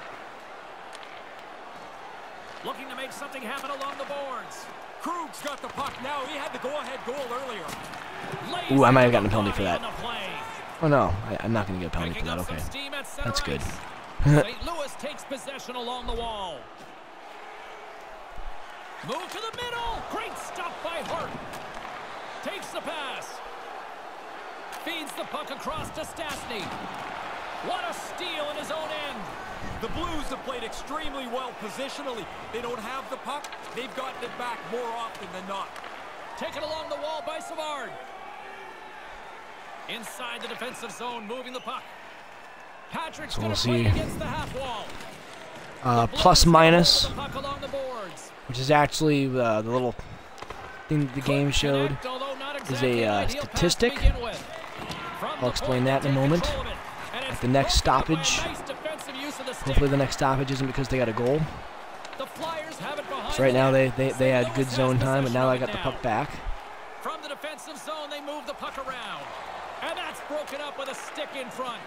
B: Looking to make something happen along the boards.
C: Krug's got the puck now. He had the go-ahead goal earlier.
A: Ooh, I might have gotten a penalty for that. Oh no, I'm not going to get a penalty for that. Okay, that's good.
B: St. Louis takes possession along the wall. Move to the middle. Great stop by Hart. Takes the pass. Feeds the puck across to Stastny. What a steal in his own end.
C: The Blues have played extremely well positionally. They don't have the puck. They've gotten it back more often than not.
B: Taken along the wall by Savard. Inside the defensive zone, moving the puck. Patrick's
A: so we'll
B: see against the half wall.
A: Plus minus, which is actually the little thing the game showed, is a statistic I'll explain that in a moment. At the next stoppage, hopefully the next stoppage isn't because they got a goal. So right now they had good zone time, but now I got the puck back.
B: From the defensive zone, they move the puck around. And that's broken up with a stick in front.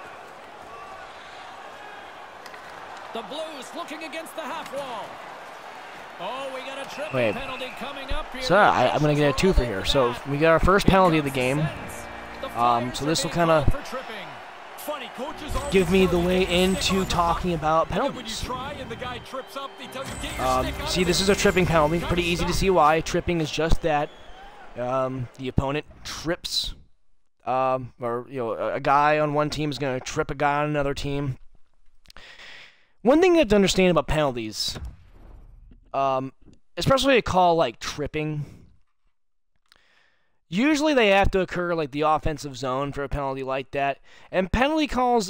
B: The Blues looking against the half wall. Oh, we got a tripping penalty coming up here.
A: So I'm going to get a 2 for here. So we got our first penalty of the game. So this will kind of give me the way into talking about penalties. See, this is a tripping penalty. Pretty easy to see why. Tripping is just that. The opponent trips, or a guy on one team is going to trip a guy on another team. One thing you have to understand about penalties, especially a call like tripping, usually they have to occur like the offensive zone for a penalty like that. And penalty calls,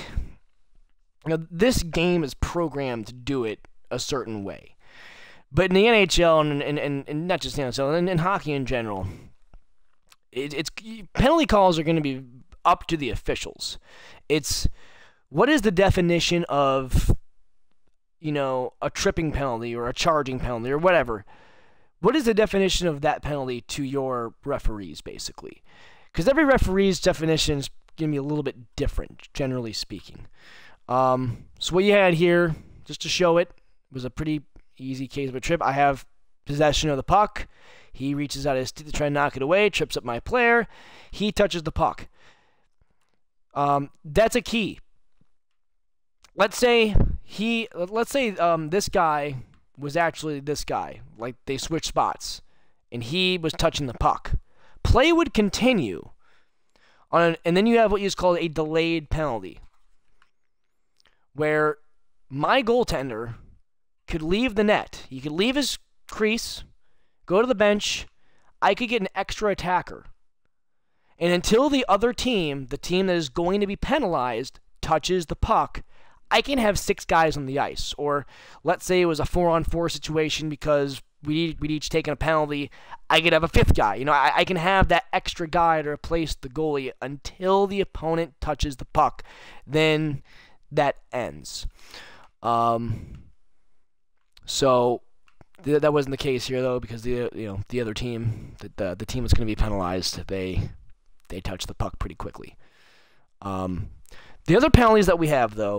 A: this game is programmed to do it a certain way. But in the NHL and not just the NHL, and in hockey in general, it's penalty calls are going to be up to the officials. It's what is the definition of a tripping penalty or a charging penalty or whatever. What is the definition of that penalty to your referees, basically? Because every referee's definition is going to be a little bit different, generally speaking. So what you had here, just to show it, was a pretty easy case of a trip. I have possession of the puck. He reaches out his stick to try and knock it away, trips up my player. He touches the puck. That's a key. Let's say this guy was actually this guy. Like they switched spots, and he was touching the puck. Play would continue, and then you have what is called a delayed penalty, where my goaltender could leave the net. He could leave his crease, go to the bench. I could get an extra attacker. And until the other team, the team that is going to be penalized, touches the puck, I can have 6 guys on the ice. Or let's say it was a 4-on-4 situation because we'd each taken a penalty. I could have a 5th guy. I can have that extra guy to replace the goalie until the opponent touches the puck. Then that ends. So that wasn't the case here though, because the other team, the team that's going to be penalized, they touch the puck pretty quickly. The other penalties that we have though,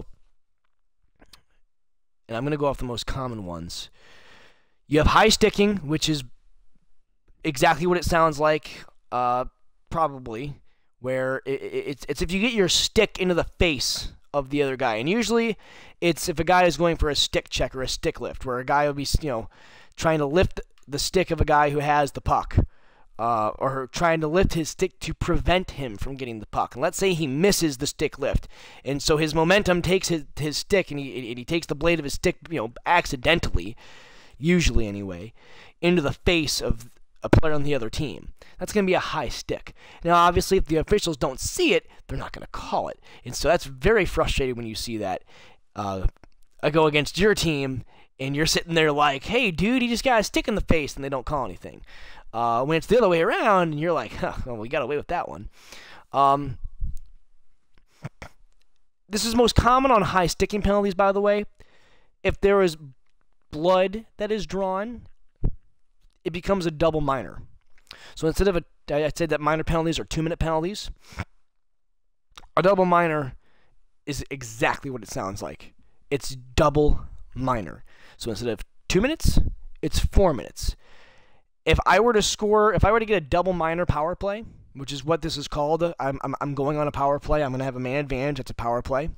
A: and I'm going to go off the most common ones. You have high sticking, which is exactly what it sounds like, probably, where it's if you get your stick into the face of the other guy. And usually it's if a guy is going for a stick check or a stick lift, where a guy will be trying to lift the stick of a guy who has the puck, or trying to lift his stick to prevent him from getting the puck. And let's say he misses the stick lift, and so his momentum takes his stick, and he takes the blade of his stick, accidentally, usually anyway, into the face of a player on the other team. That's going to be a high stick. Now, obviously, if the officials don't see it, they're not going to call it. And so that's very frustrating when you see that. I go against your team, and you're sitting there like, hey, dude, he just got a stick in the face, and they don't call anything. When it's the other way around, and you're like, well, we got away with that one. This is most common on high sticking penalties, by the way. If there is blood that is drawn, it becomes a double minor. So instead of I said that minor penalties are 2-minute penalties, a double minor is exactly what it sounds like. It's double minor. So instead of 2 minutes, it's 4 minutes. If I were to get a double minor power play, which is what this is called, I'm going on a power play. I'm going to have a man advantage. That's a power play.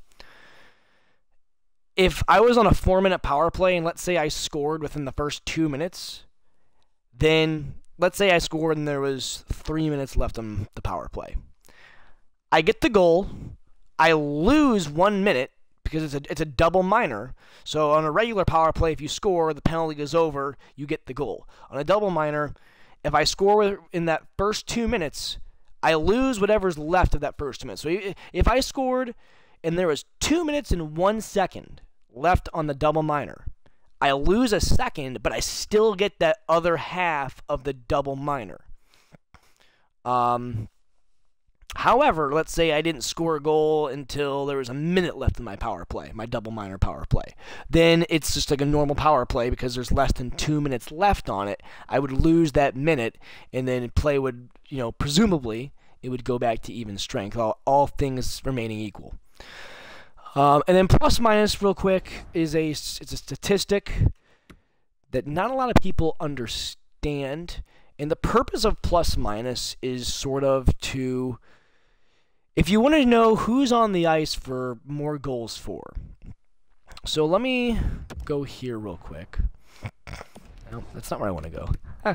A: If I was on a 4-minute power play, and let's say I scored within the first 2 minutes, then let's say I scored and there was 3 minutes left on the power play. I get the goal. I lose 1 minute because it's a double minor. So on a regular power play, if you score, the penalty goes over, you get the goal. On a double minor, if I score in that first 2 minutes, I lose whatever's left of that first 2 minutes. So if I scored and there was 2 minutes and 1 second left on the double minor, I lose a second, but I still get that other half of the double minor. However, let's say I didn't score a goal until there was a minute left in my power play, my double minor power play. Then it's just like a normal power play because there's less than 2 minutes left on it. I would lose that minute, and then play would, presumably, it would go back to even strength, all things remaining equal. And then plus minus, real quick, it's a statistic that not a lot of people understand. And the purpose of plus minus is sort of to, if you want to know who's on the ice for more goals for. So let me go here real quick. No, that's not where I want to go.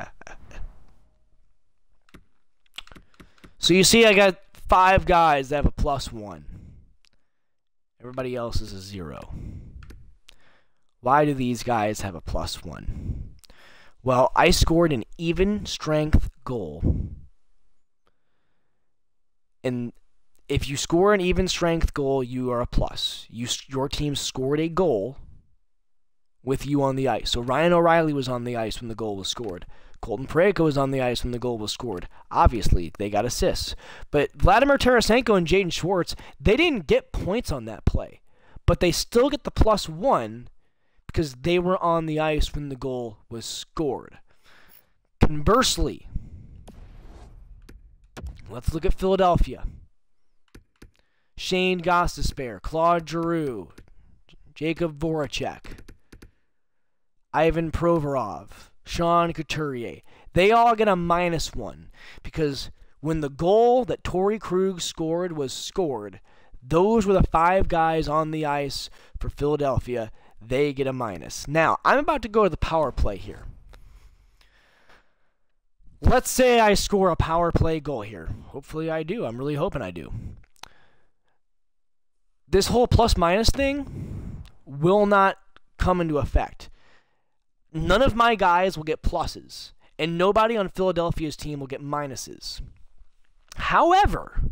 A: So you see I got 5 guys that have a +1. Everybody else is a 0. Why do these guys have a +1? Well, I scored an even strength goal. And if you score an even strength goal, you are a plus. Your team scored a goal with you on the ice. So Ryan O'Reilly was on the ice when the goal was scored. Colton Parayko was on the ice when the goal was scored. Obviously, they got assists. But Vladimir Tarasenko and Jaden Schwartz, they didn't get points on that play. But they still get the +1 because they were on the ice when the goal was scored. Conversely, let's look at Philadelphia. Shane Gostisbehere, Claude Giroux, Jacob Voracek, Ivan Provorov, Sean Couturier. They all get a -1 because when the goal that Torrey Krug scored was scored, those were the 5 guys on the ice for Philadelphia. They get a minus. Now, I'm about to go to the power play here. Let's say I score a power play goal here. Hopefully I do. I'm really hoping I do. This whole plus-minus thing will not come into effect. None of my guys will get pluses, and nobody on Philadelphia's team will get minuses. However,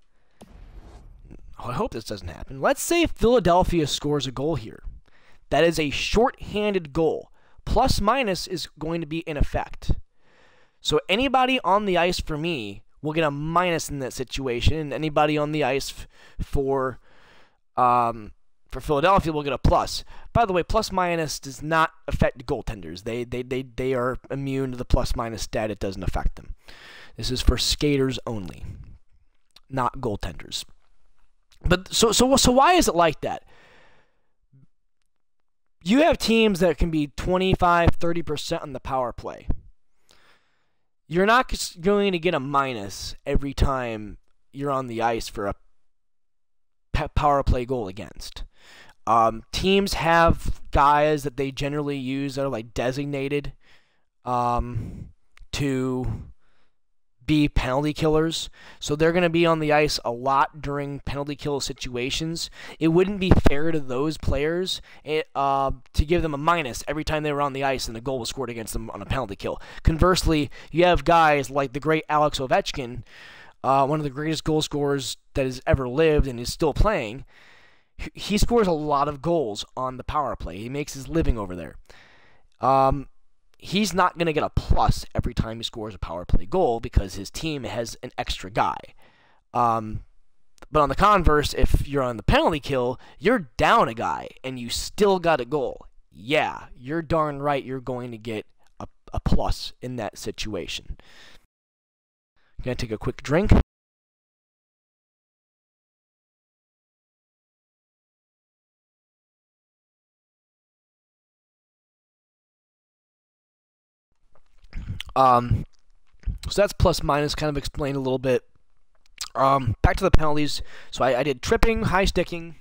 A: I hope this doesn't happen. Let's say Philadelphia scores a goal here. That is a short-handed goal. Plus-minus is going to be in effect. So anybody on the ice for me will get a minus in that situation, and anybody on the ice for Philadelphia will get a plus. By the way, plus-minus does not affect goaltenders. They are immune to the plus-minus stat. It doesn't affect them. This is for skaters only, not goaltenders. But so why is it like that? You have teams that can be 25, 30% on the power play. You're not going to get a minus every time you're on the ice for a power play goal against. Teams have guys that they generally use that are like designated to be penalty killers, so they're going to be on the ice a lot during penalty kill situations. It wouldn't be fair to those players to give them a minus every time they were on the ice and the goal was scored against them on a penalty kill. Conversely, you have guys like the great Alex Ovechkin, one of the greatest goal scorers that has ever lived and is still playing. He scores a lot of goals on the power play. He makes his living over there. He's not going to get a plus every time he scores a power play goal because his team has an extra guy. But on the converse, if you're on the penalty kill, you're down a guy and you still got a goal. Yeah, you're darn right you're going to get a plus in that situation. I'm going to take a quick drink. So that's plus minus kind of explained a little bit. Back to the penalties. So I did tripping, high sticking,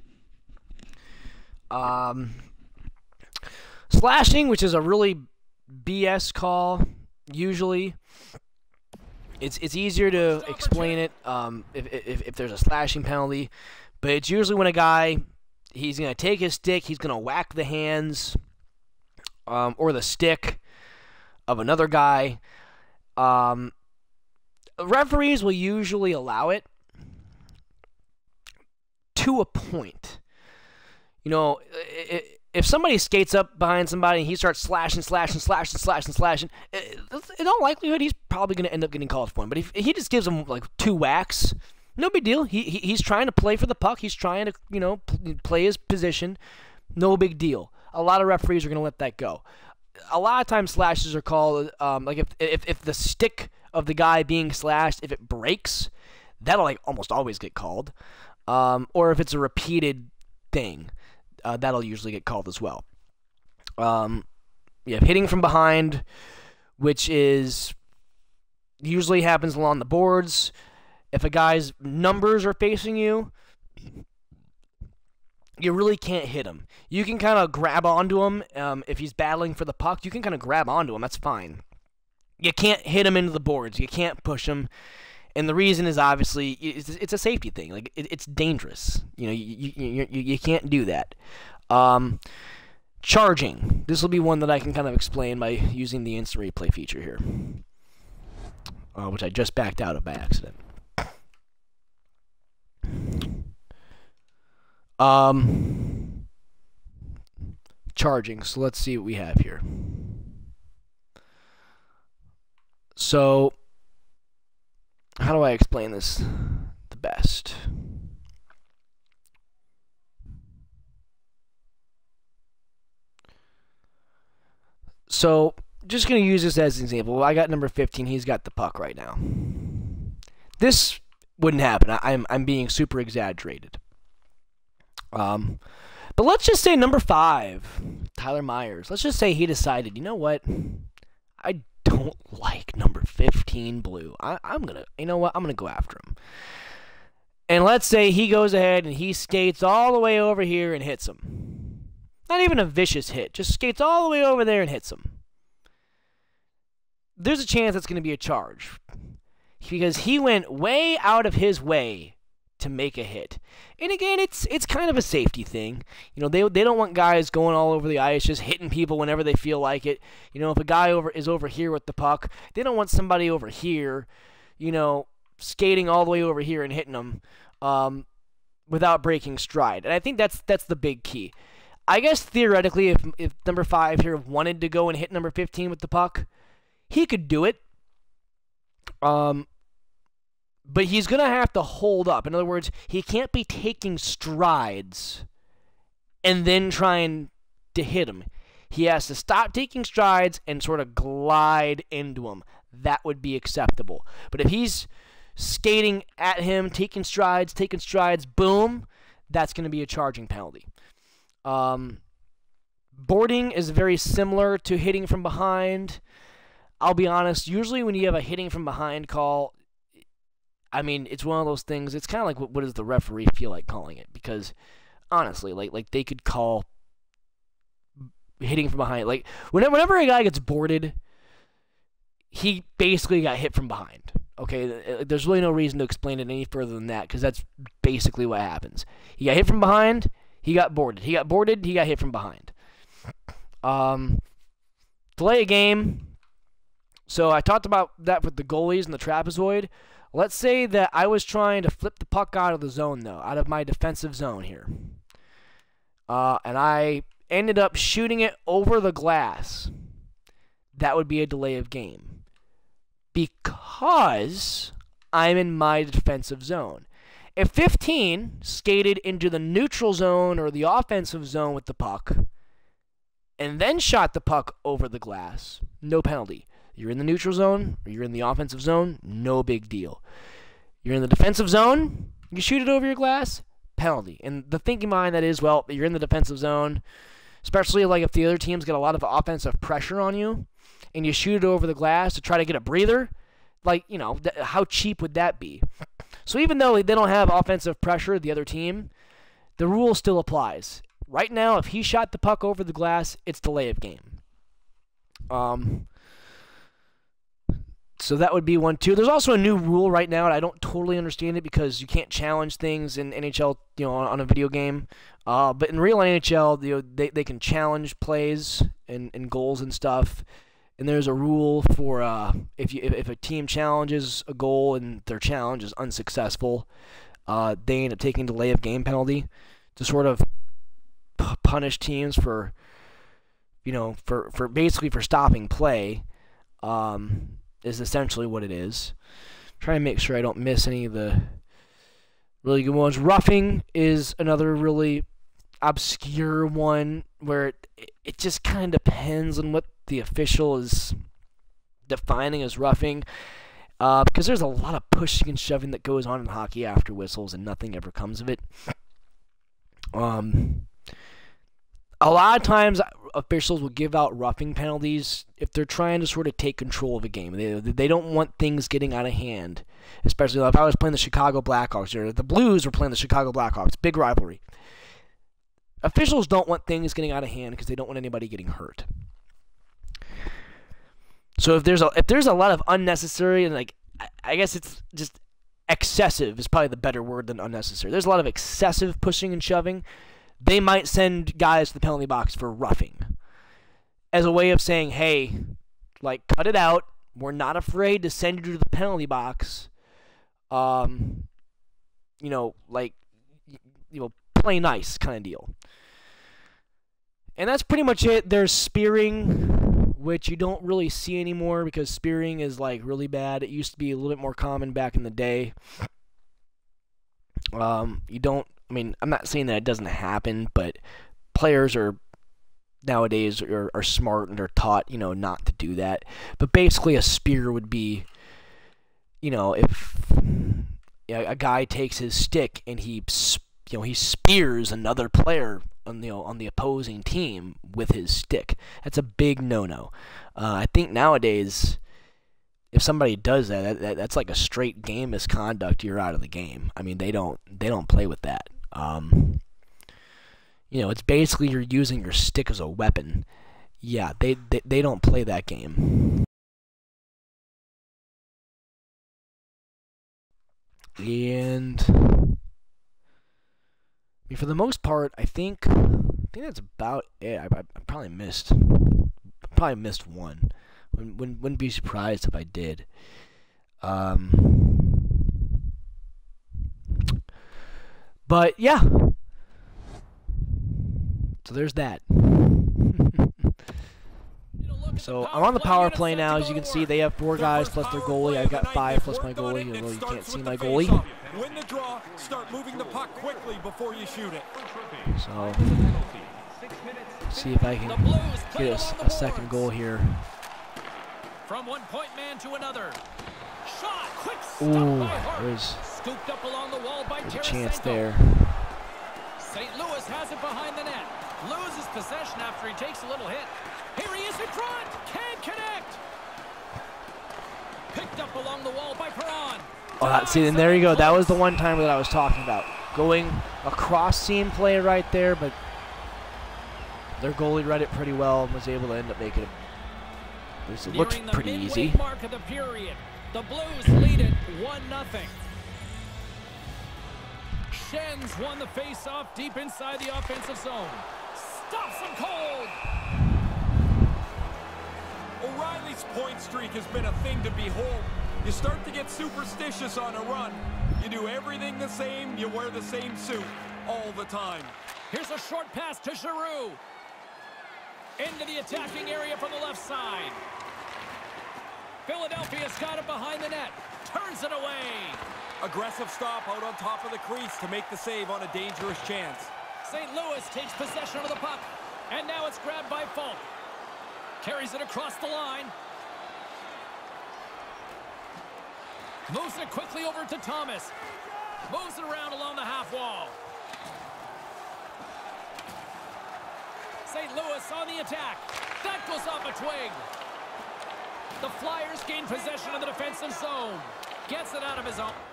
A: slashing, which is a really BS call. Usually, it's easier to explain it if there's a slashing penalty, but it's usually when a guy, he's gonna take his stick, he's gonna whack the hands or the stick of another guy. Referees will usually allow it to a point. You know, if somebody skates up behind somebody and he starts slashing, in all likelihood, he's probably going to end up getting called for one. But if he just gives him like 2 whacks, no big deal. He's trying to play for the puck. He's trying to, play his position. No big deal. A lot of referees are going to let that go. A lot of times slashes are called, like if the stick of the guy being slashed, if it breaks, that'll like almost always get called. Or if it's a repeated thing, that'll usually get called as well. Hitting from behind, which is usually happens along the boards. If a guy's numbers are facing you, you really can't hit him. You can kind of grab onto him. If he's battling for the puck, you can kind of grab onto him. That's fine. You can't hit him into the boards. You can't push him. And the reason is obviously it's a safety thing. Like it's dangerous. You can't do that. Charging. This will be one that I can kind of explain by using the instant replay feature here, which I just backed out of by accident. Charging. So let's see what we have here. So, how do I explain this the best? So, just going to use this as an example. I got number 15. He's got the puck right now. This wouldn't happen. I'm being super exaggerated. But let's just say number 5, Tyler Myers. Let's just say he decided, you know what? I don't like number 15 Blue. I'm going to, I'm going to go after him. And let's say he goes ahead and he skates all the way over here and hits him. Not even a vicious hit. Just skates all the way over there and hits him. There's a chance it's going to be a charge. Because he went way out of his way to make a hit. And again, it's kind of a safety thing. They don't want guys going all over the ice just hitting people whenever they feel like it. If a guy is over here with the puck, they don't want somebody over here, skating all the way over here and hitting them without breaking stride. And I think that's the big key. I guess theoretically, if number 5 here wanted to go and hit number 15 with the puck, he could do it. But he's going to have to hold up. In other words, he can't be taking strides and then trying to hit him. He has to stop taking strides and sort of glide into him. That would be acceptable. But if he's skating at him, taking strides, boom, that's going to be a charging penalty. Boarding is very similar to hitting from behind. I'll be honest, usually when you have a hitting from behind call, it's one of those things. It's kind of like what does the referee feel like calling it? Because honestly, like they could call hitting from behind. Like whenever a guy gets boarded, he basically got hit from behind. Okay, there's really no reason to explain it any further than that because that's basically what happens. He got hit from behind. He got boarded. He got boarded. He got hit from behind. Delay a game. So I talked about that with the goalies and the trapezoid. Let's say that I was trying to flip the puck out of the zone, though, out of my defensive zone here. And I ended up shooting it over the glass. That would be a delay of game. Because I'm in my defensive zone. If 15 skated into the neutral zone or the offensive zone with the puck, and then shot the puck over the glass, no penalty. You're in the neutral zone, or you're in the offensive zone, no big deal. You're in the defensive zone, you shoot it over your glass, penalty. And the thinking behind that is, well, you're in the defensive zone, especially like if the other team's got a lot of offensive pressure on you, and you shoot it over the glass to try to get a breather, like, how cheap would that be? So even though they don't have offensive pressure, the other team, the rule still applies. Right now, if he shot the puck over the glass, it's delay of game. So that would be one, too. There's also a new rule right now, and I don't totally understand it because you can't challenge things in NHL, on a video game. But in real NHL, they can challenge plays and goals and stuff. And there's a rule for if a team challenges a goal and their challenge is unsuccessful, they end up taking delay of game penalty to sort of punish teams for, for basically for stopping play, is essentially what it is. Try and make sure I don't miss any of the really good ones. Roughing is another really obscure one where it just kind of depends on what the official is defining as roughing. Because there's a lot of pushing and shoving that goes on in hockey after whistles, and nothing ever comes of it. A lot of times, officials will give out roughing penalties if they're trying to sort of take control of a game. They don't want things getting out of hand, especially if I was playing the Chicago Blackhawks, or the Blues were playing the Chicago Blackhawks, big rivalry. Officials don't want things getting out of hand because they don't want anybody getting hurt. So if there's a lot of unnecessary, and like, I guess it's just excessive is probably the better word than unnecessary. There's a lot of excessive pushing and shoving. They might send guys to the penalty box for roughing as a way of saying, hey, like, cut it out. We're not afraid to send you to the penalty box. Play nice kind of deal. And that's pretty much it. There's spearing, which you don't really see anymore because spearing is, like, really bad. It used to be a little bit more common back in the day. I'm not saying that it doesn't happen, but players nowadays are smart and are taught, not to do that. But basically a spear would be, if a guy takes his stick and he spears another player on the opposing team with his stick. That's a big no-no. I think nowadays, if somebody does that's like a straight game misconduct. You're out of the game. I mean, they don't play with that. It's basically you're using your stick as a weapon. Yeah, they don't play that game. And for the most part, I think that's about it. I probably missed one. Wouldn't be surprised if I did. But yeah. So there's that. So I'm on the power play now. As you can see, they have 4 guys plus their goalie. I've got 5 plus my goalie. Although you can't see my goalie.
C: Win the draw. Start moving the puck quickly before you shoot it.
A: So see if I can get a second goal here.
B: From one point man to another. Shot, quick stop
A: Ooh,
B: by Hart.
A: there's
B: Scooped up along the wall by
A: a chance
B: Tarasenko.
A: there.
B: St. Louis has it behind the net. Loses possession after he takes a little hit. Here he is in front. Can't connect. Picked up along the wall by Perron.
A: Oh, see, and there you go. That was the one time that I was talking about. Going across seam play right there, but their goalie read it pretty well and was able to end up making it. It looked pretty easy.
B: Mark of the period. The Blues lead it 1-0. Schenn won the face-off deep inside the offensive zone. Stops him cold.
C: O'Reilly's point streak has been a thing to behold. You start to get superstitious on a run. You do everything the same. You wear the same suit all the time.
B: Here's a short pass to Giroux. Into the attacking area from the left side. Philadelphia's got it behind the net. Turns it away.
C: Aggressive stop out on top of the crease to make the save on a dangerous chance.
B: St. Louis takes possession of the puck. And now it's grabbed by Falk. Carries it across the line. Moves it quickly over to Thomas. Moves it around along the half wall. St. Louis on the attack. That goes off a twig. The Flyers gain possession of the defensive zone. Gets it out of his own.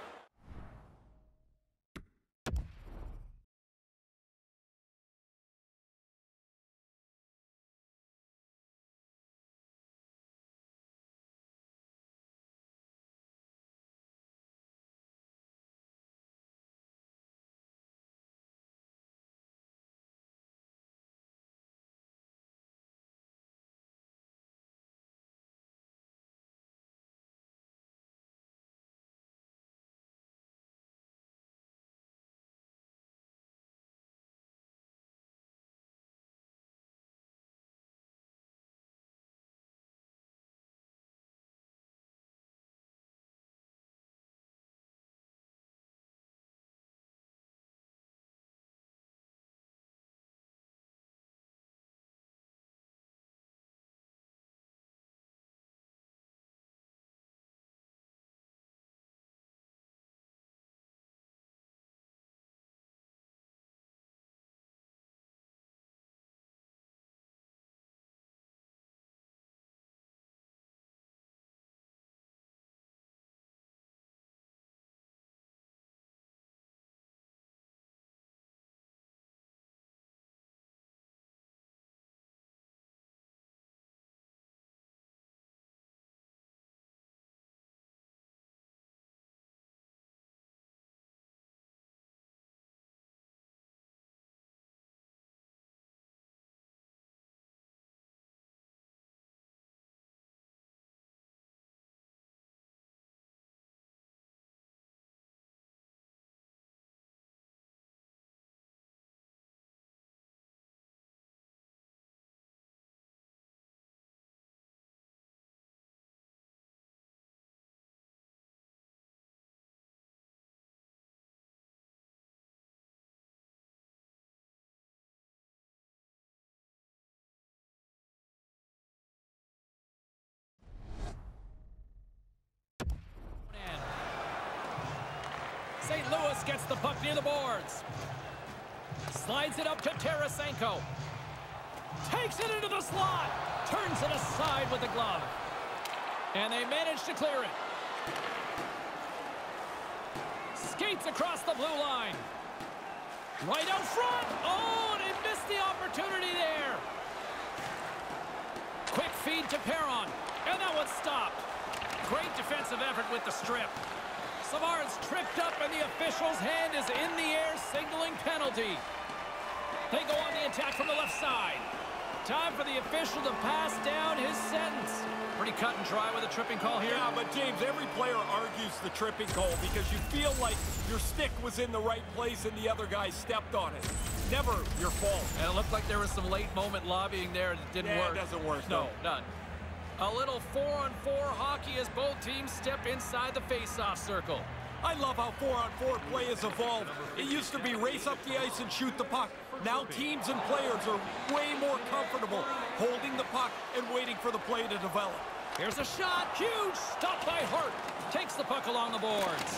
B: Lewis gets the puck near the boards. Slides it up to Tarasenko. Takes it into the slot. Turns it aside with the glove. And they manage to clear it. Skates across the blue line. Right out front. Oh, they missed the opportunity there. Quick feed to Perron. And that one's stopped. Great defensive effort with the strip. Savard's tripped up and the official's hand is in the air signaling penalty. They go on the attack from the left side. Time for the official to pass down his sentence. Pretty cut and dry with a tripping call here.
C: Yeah, but James, every player argues the tripping call because you feel like your stick was in the right place and the other guy stepped on it. Never your fault.
B: And it looked like there was some late moment lobbying there that didn't work.
C: It doesn't work.
B: No, none. A little 4-on-4 hockey as both teams step inside the face-off circle.
C: I love how 4-on-4 play has evolved. It used to be race up the ice and shoot the puck. Now teams and players are way more comfortable holding the puck and waiting for the play to develop.
B: Here's a shot. Huge. Stopped by Hart. Takes the puck along the boards.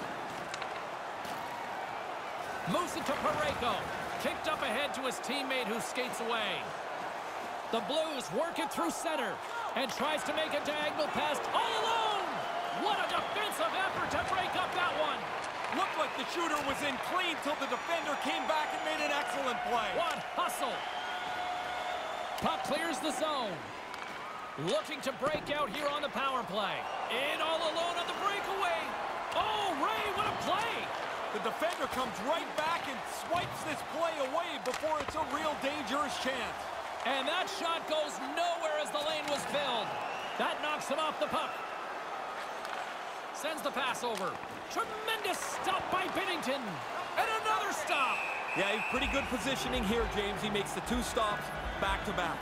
B: Moves it to Parayko. Kicked up ahead to his teammate who skates away. The Blues work it through center and tries to make a diagonal pass all alone. What a defensive effort to break up that one.
C: Looked like the shooter was in clean till the defender came back and made an excellent play.
B: What hustle. Puck clears the zone. Looking to break out here on the power play. In all alone on the breakaway. Oh, Ray, what a play.
C: The defender comes right back and swipes this play away before it's a real dangerous chance.
B: And that shot goes nowhere as the lane was filled. That knocks him off the puck. Sends the pass over. Tremendous stop by Binnington. And another stop.
C: Yeah, he's pretty good positioning here, James. He makes the 2 stops back-to-back.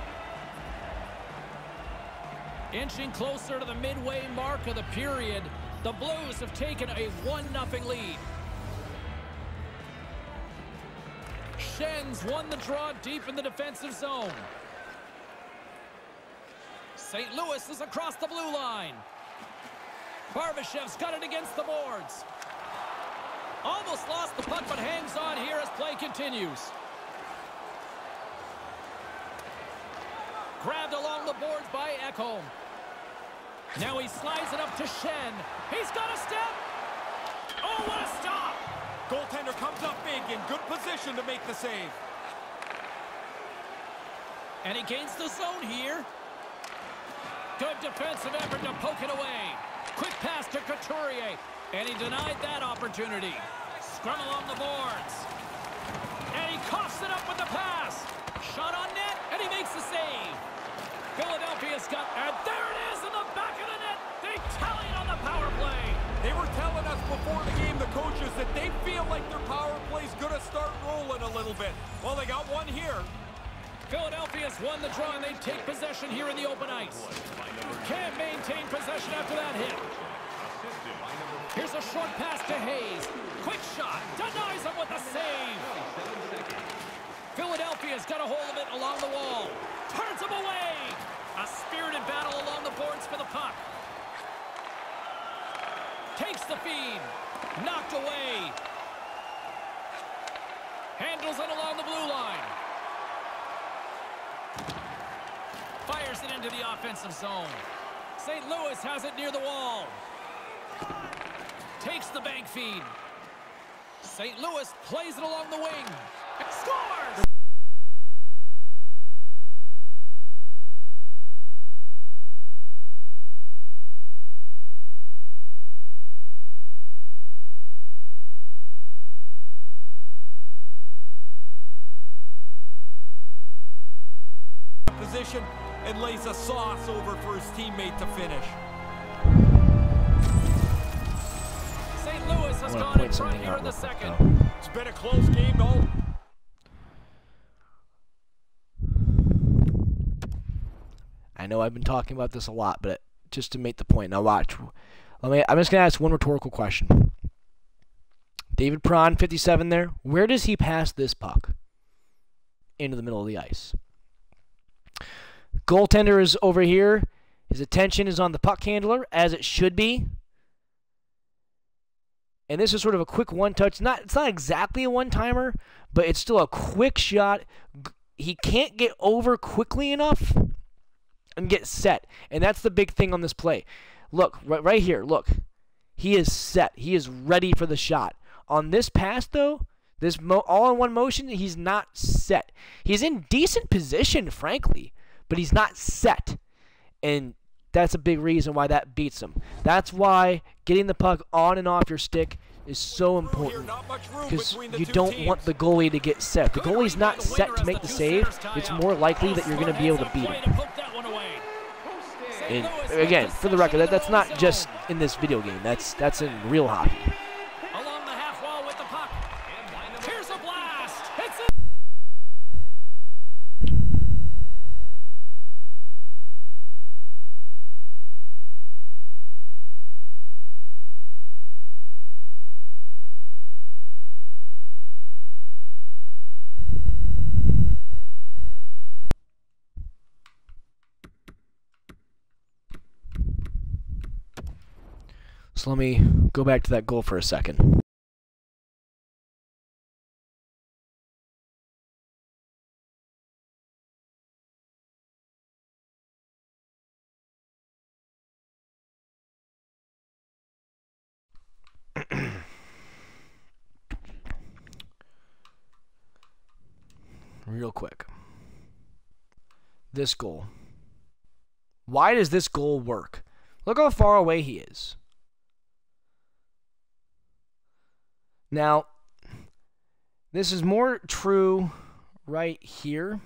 B: Inching closer to the midway mark of the period, the Blues have taken a 1-0 lead. Schenns won the draw deep in the defensive zone. St. Louis is across the blue line. Barbashev's got it against the boards. Almost lost the puck, but hangs on here as play continues. Grabbed along the boards by Ekholm. Now he slides it up to Schenn. He's got a step. Oh, what a stop.
C: Goaltender comes up big, in good position to make the save.
B: And he gains the zone here. Good defensive effort to poke it away. Quick pass to Couturier. And he denied that opportunity. Scrum along the boards. And he coughs it up with the pass. Shot on net, and he makes the save. Philadelphia's got, and there it is in the back of the net. They tallied on the power play.
C: They were telling us before the game, the coaches, that they feel like their power play's going to start rolling a little bit. Well, they got one here.
B: Philadelphia's won the draw, and they take possession here in the open ice. Can't maintain possession after that hit. Here's a short pass to Hayes. Quick shot. Denies him with a save. Philadelphia's got a hold of it along the wall. Turns him away. A spirited battle along the boards for the puck. Takes the feed. Knocked away. Handles it along the blue line. Fires it into the offensive zone. St. Louis has it near the wall. Takes the bank feed. St. Louis plays it along the wing. Scores!
C: Position and lays a sauce over for his teammate to finish.
B: St. Louis has gone in front here in the second.
C: It's been a close game, though.
A: I know I've been talking about this a lot, but just to make the point, now watch. I'm just going to ask one rhetorical question. David Perron, 57 there. Where does he pass this puck? Into the middle of the ice. Goaltender is over here. His attention is on the puck handler, as it should be. And this is sort of a quick one-touch. It's not exactly a one-timer, but it's still a quick shot. He can't get over quickly enough and get set. And that's the big thing on this play. Look, right here, look. He is set. He is ready for the shot. On this pass, though, this all-in-one motion, he's not set. He's in decent position, frankly, but he's not set. And that's a big reason why that beats him. That's why getting the puck on and off your stick is so important, because you don't want the goalie to get set. If the goalie's not set to make the save, it's more likely that you're going to be able to beat him. And again, for the record, that's not just in this video game. That's in real hockey.
B: Along the half wall with the puck. Here's a blast. It's it.
A: So let me go back to that goal for a second. Real quick. This goal. Why does this goal work? Look how far away he is. Now, this is more true right here.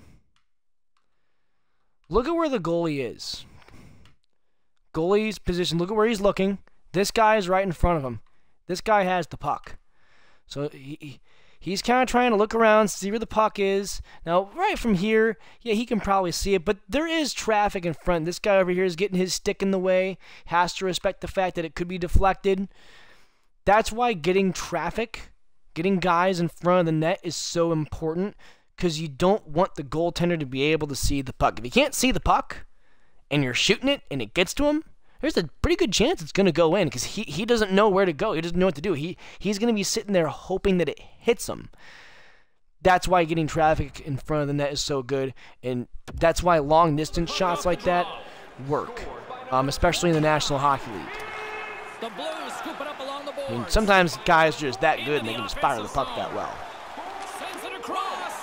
A: Look at where the goalie is. Goalie's position, look at where he's looking. This guy is right in front of him. This guy has the puck. So he's kind of trying to look around, see where the puck is. Now, right from here, yeah, he can probably see it, but there is traffic in front. This guy over here is getting his stick in the way, has to respect the fact that it could be deflected. That's why getting traffic, getting guys in front of the net is so important, because you don't want the goaltender to be able to see the puck. If you can't see the puck and you're shooting it and it gets to him, there's a pretty good chance it's going to go in, because he doesn't know where to go. He doesn't know what to do. He's going to be sitting there hoping that it hits him. That's why getting traffic in front of the net is so good, and that's why long-distance shots like that work, especially in the National Hockey League.
B: The Blues scoop it up along the boards.
A: I mean, sometimes guys are just that good and they can just fire the puck that well.
B: Sends it across.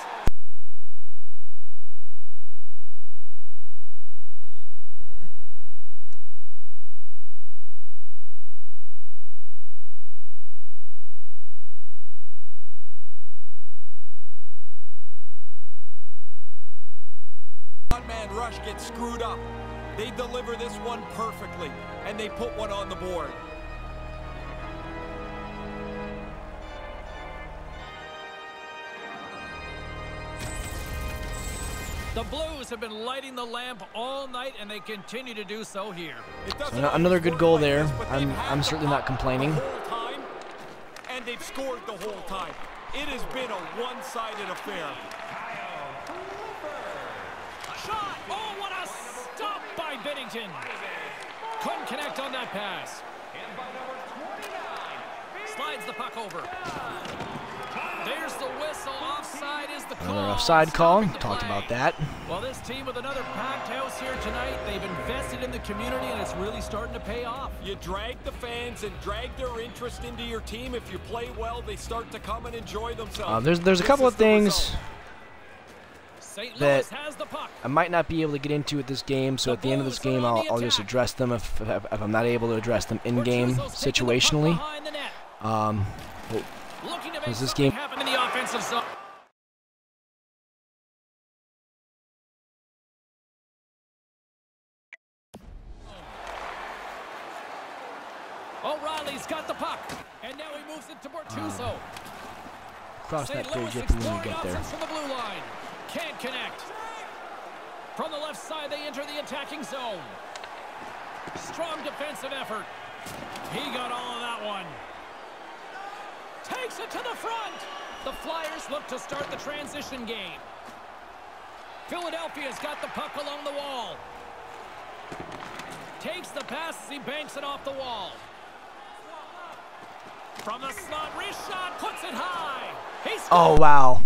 C: One-man rush gets screwed up. They deliver this one perfectly, and they put one on the board.
B: The Blues have been lighting the lamp all night, and they continue to do so here.
A: So another good goal there. I'm certainly not complaining.
C: The whole time, and they've scored the whole time. It has been a one-sided affair.
B: Shot! Oh, what a stop by Binnington. Couldn't connect on that pass. Slides the puck over. There's the whistle. Offside is the call.
A: Another offside call. Talked about that.
B: Well, this team with another packed house here tonight. They've invested in the community, and it's really starting to pay off.
C: You drag the fans and drag their interest into your team. If you play well, they start to come and enjoy themselves.
A: There's a couple of things that
B: has the puck.
A: I might not be able to get into at this game, so at the end of this game, I'll just address them if I'm not able to address them in-game situationally. Because this game
B: happen in the offensive zone. O'Reilly's got the puck, and now he moves it to Bortuzzo.
A: Cross that bridge if you want to get there.
B: From the blue line. Can't connect. From the left side, they enter the attacking zone. Strong defensive effort. He got all of that one. Takes it to the front. The Flyers look to start the transition game. Philadelphia's got the puck along the wall. Takes the pass as he banks it off the wall. From the slot, wrist shot, puts it high. He's
A: Oh, wow.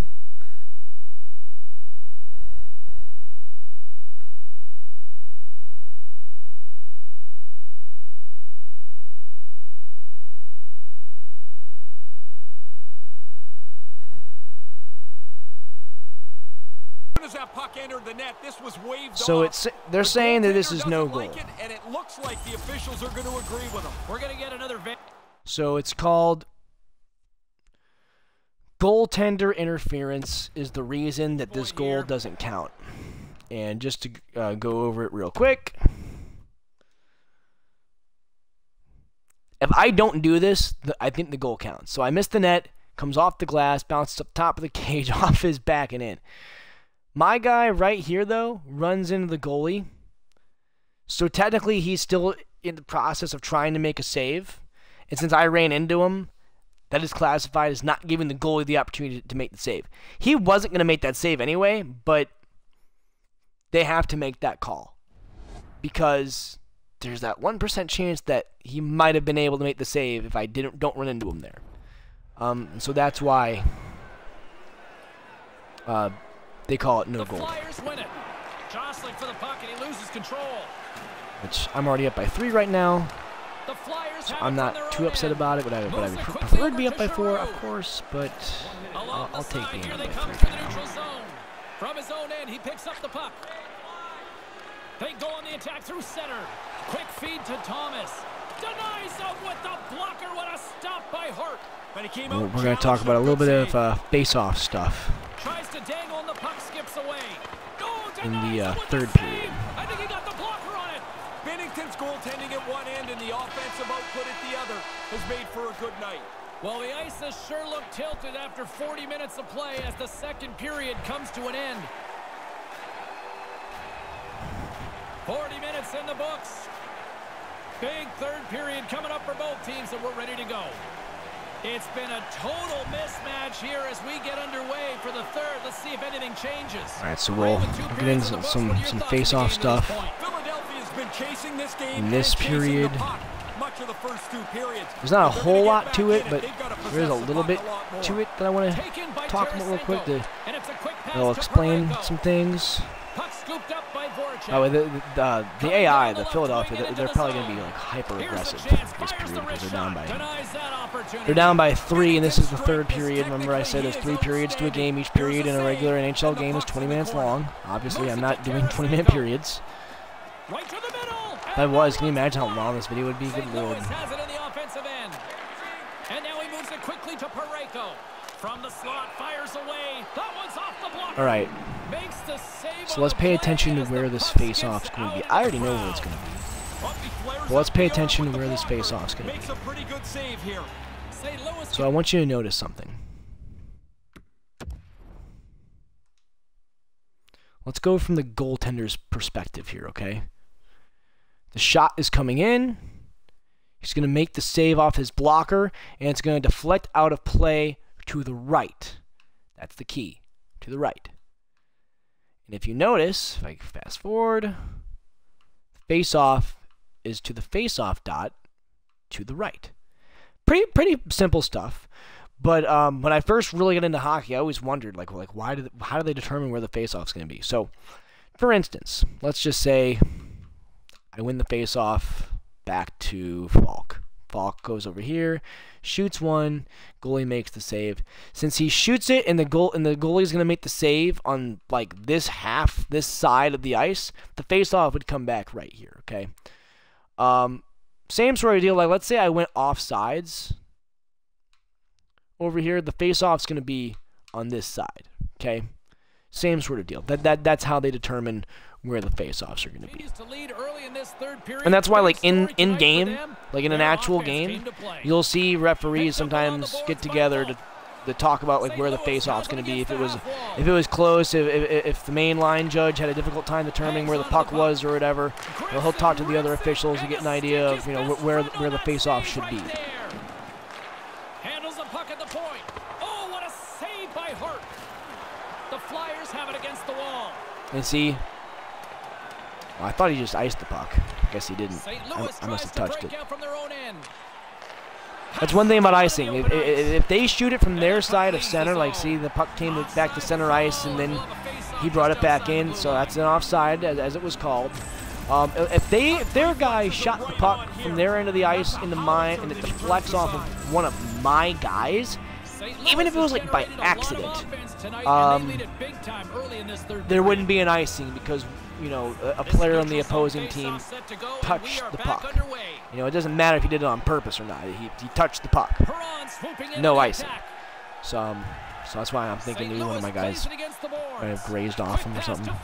C: As that puck entered the net, this was waved
A: So
C: off.
A: they're saying that this is
C: Goaltender
A: no
C: doesn't
A: goal.
C: like it, and it looks like the officials are going to agree with him.
B: We're going to get another
A: So it's called goaltender interference is the reason that this goal doesn't count. And just to go over it real quick. If I don't do this, I think the goal counts. So I miss the net, comes off the glass, bounces up top of the cage, off his back and in. My guy right here, though, runs into the goalie. So technically, he's still in the process of trying to make a save. And since I ran into him, that is classified as not giving the goalie the opportunity to make the save. He wasn't going to make that save anyway, but they have to make that call. Because there's that 1% chance that he might have been able to make the save if I don't run into him there. So that's why they call it no goal.
B: The Flyers win it. Jostling for the puck, and he loses control.
A: Which I'm already up by 3 right now.
B: The Flyers
A: So
B: have
A: I'm
B: it from their
A: not too
B: own
A: upset
B: end.
A: about it. Would I
B: Moves it quickly
A: prefer to be
B: over
A: up by
B: to
A: 4,
B: Giroux.
A: of course, but
B: Along
A: I'll
B: the
A: take
B: side,
A: being
B: here
A: up
B: they
A: by
B: come
A: 3
B: to the
A: for now.
B: neutral zone. From his own end, he picks up the puck. They go on the attack through center. Quick feed to Thomas. Denies him with the blocker. What a stop by Hart.
C: But he came
A: We're
C: out
A: going to talk about a little bit of face-off stuff
B: Tries to dangle and the puck skips away. Oh,
A: in
B: denies
A: the
B: him with
A: third
B: save.
A: period.
B: I think he got the blocker on it.
C: Bennington's goaltending at one end and the offensive output at the other has made for a good night.
B: Well, the ice has sure looked tilted after 40 minutes of play as the second period comes to an end. 40 minutes in the books. Big third period coming up for both teams, and we're ready to go. It's been a total mismatch here as we get underway for the third. Let's see if anything changes.
A: All right, so we'll get into some face-off stuff.
C: Philadelphia's been chasing this game
A: in this
C: and chasing the
A: period.
C: puck much of the first 2 periods.
A: There's not a
C: If they're
A: whole
C: gonna get
A: lot
C: back
A: to it,
C: in
A: but
C: they've gotta
A: there is a
C: possess the
A: little
C: puck
A: bit
C: a lot more.
A: to it that I want to
B: Taken by
A: talk about real quick.
B: Tarasenko. And it's a quick pass
A: I'll
B: to
A: explain
B: Parayko.
A: some things.
B: Puck scooped up by Voracek.
A: Oh, the AI, the Philadelphia, they're probably going to be like hyper aggressive this period because they're down by 3, and this is the third period. Remember, I said there's 3 periods to a game. Each period in a regular NHL game is 20 minutes long. Obviously, I'm not doing 20-minute periods.
B: Right to the middle.
A: If I was, can you imagine how long this video would be? Good
B: St.
A: lord.
B: Louis has it in the offensive end. And now he moves it quickly to Parayko. From the slot, fires away. That one's off the block.
A: All right,
B: Makes the save
A: so
B: on
A: let's
B: the
A: pay
B: play
A: attention to
B: as the
A: where this
B: puck
A: face-off's
B: skips
A: going to be.
B: out
A: I
B: in
A: already
B: the
A: know where it's
B: crowd.
A: going to be.
C: Bumpy flares
A: Well, let's
C: up
A: pay
C: the
A: attention
C: arm
A: to
C: with
A: where
C: the
A: this
C: blocker.
A: face-off's going to
C: Makes
A: be.
C: a pretty good save here.
B: St. Louis
A: So I want you to notice something. Let's go from the goaltender's perspective here, okay? The shot is coming in. He's going to make the save off his blocker, and it's going to deflect out of play to the right. That's the key, to the right. And if you notice, if I fast forward, face-off is to the face-off dot to the right. Pretty simple stuff. But when I first really got into hockey, I always wondered, how do they determine where the face-off's going to be? So, for instance, let's just say I win the face-off back to Falk. Falk goes over here, shoots one, goalie makes the save. Since he shoots it and the goalie's going to make the save on like this side of the ice, the face-off would come back right here, okay? Same sort of deal, like let's say I went off sides. Over here, the face-off's going to be on this side, okay? Same sort of deal. That's how they determine where the face-offs are going to be. And that's why, like, in game, like in an actual game, you'll see referees sometimes get together to talk about like where the face-off's going to be. If it was close, if the main line judge had a difficult time determining where the puck was or whatever, he'll talk to the other officials to get an idea of where the face-off should be.
B: Handles the puck at the point. Oh, what a save by Hart. The Flyers have it against the wall.
A: And see, well, I thought he just iced the puck. I guess he didn't.
B: St. Louis
A: I must have touched it.
B: From their own end.
A: That's one thing about icing. If they shoot it from their side of center, like see the puck came back to center ice and then he brought it back in, so that's an offside as it was called. If their guy shot the puck from their end of the ice into mine and it deflects off of one of my guys, even if it was like by accident, there wouldn't be an icing because, you know, a player on the opposing team touched the puck. You know, it doesn't matter if he did it on purpose or not. He touched the puck. No icing. So that's why I'm thinking maybe one of my guys might have grazed off him or something.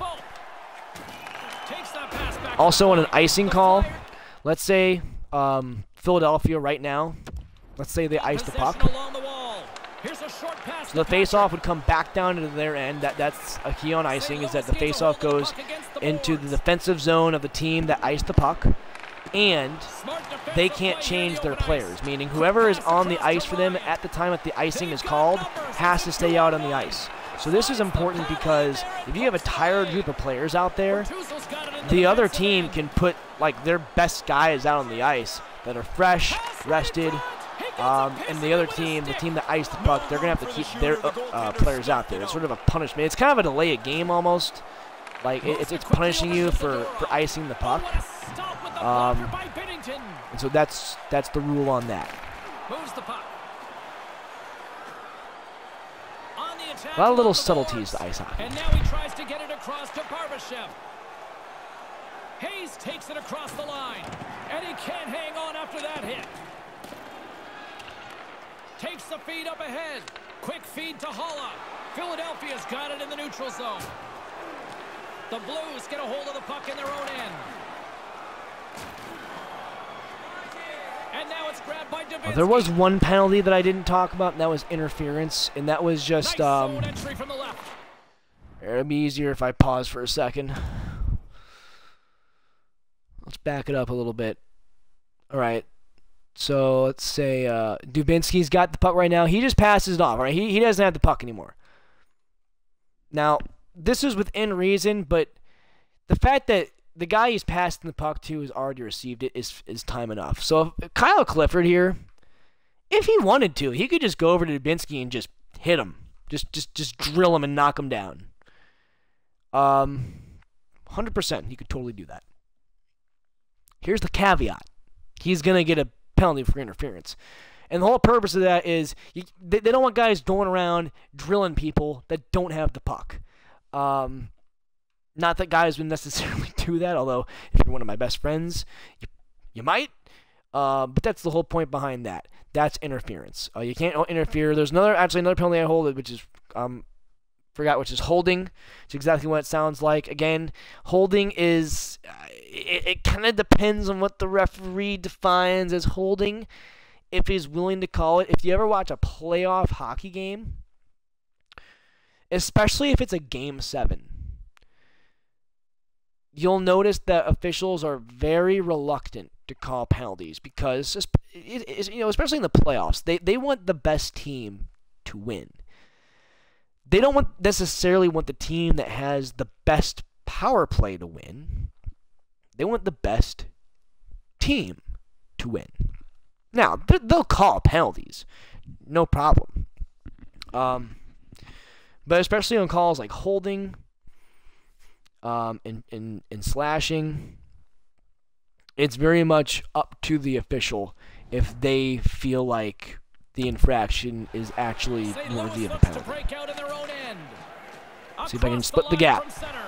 A: Also on an icing call, let's say Philadelphia right now, let's say they ice the puck. So the face-off would come back down into their end. That's a key on icing, is that the face-off goes into the defensive zone of the team that iced the puck, and they can't change their players, meaning whoever is on the ice for them at the time that the icing is called has to stay out on the ice. So this is important because if you have a tired group of players out there, the other team can put like their best guys out on the ice that are fresh, rested, and the other team, the team that iced the puck, they're going to have to keep their players out there. It's sort of a punishment. It's kind of a delay of game almost. Like, it's punishing you for icing the puck. And so that's the rule on that. A lot of little subtleties to ice hockey.
B: And now he tries to get it across to Barbashev. Hayes takes it across the line, and he can't hang on after that hit. Takes the feed up ahead. Quick feed to Holla. Philadelphia's got it in the neutral zone. The Blues get a hold of the puck in their own end. And now it's grabbed by Dubinsky.
A: There was one penalty that I didn't talk about, and that was interference, and that was just
B: entry from the left.
A: It'd be easier if I pause for a second. Let's back it up a little bit. All right. So let's say Dubinsky's got the puck right now. He just passes it off, right? He doesn't have the puck anymore. Now, this is within reason, but the fact that the guy he's passing the puck to has already received it is time enough. So if Kyle Clifford here, if he wanted to, he could just go over to Dubinsky and just hit him. Just drill him and knock him down. 100%, he could totally do that. Here's the caveat. He's going to get a penalty for interference. And the whole purpose of that is they don't want guys going around drilling people that don't have the puck. Not that guys would necessarily do that, although if you're one of my best friends, you might. But that's the whole point behind that. That's interference. You can't interfere. There's another penalty I hold, which is forgot, which is holding. It's exactly what it sounds like. Again, holding is it kind of depends on what the referee defines as holding. If he's willing to call it. If you ever watch a playoff hockey game, especially if it's a Game 7, you'll notice that officials are very reluctant to call penalties because, especially in the playoffs, they want the best team to win. They don't necessarily want the team that has the best power play to win. They want the best team to win. Now, they'll call penalties, no problem. But especially on calls like holding, and slashing, it's very much up to the official if they feel like the infraction is actually worthy of a penalty. See if I can split the gap.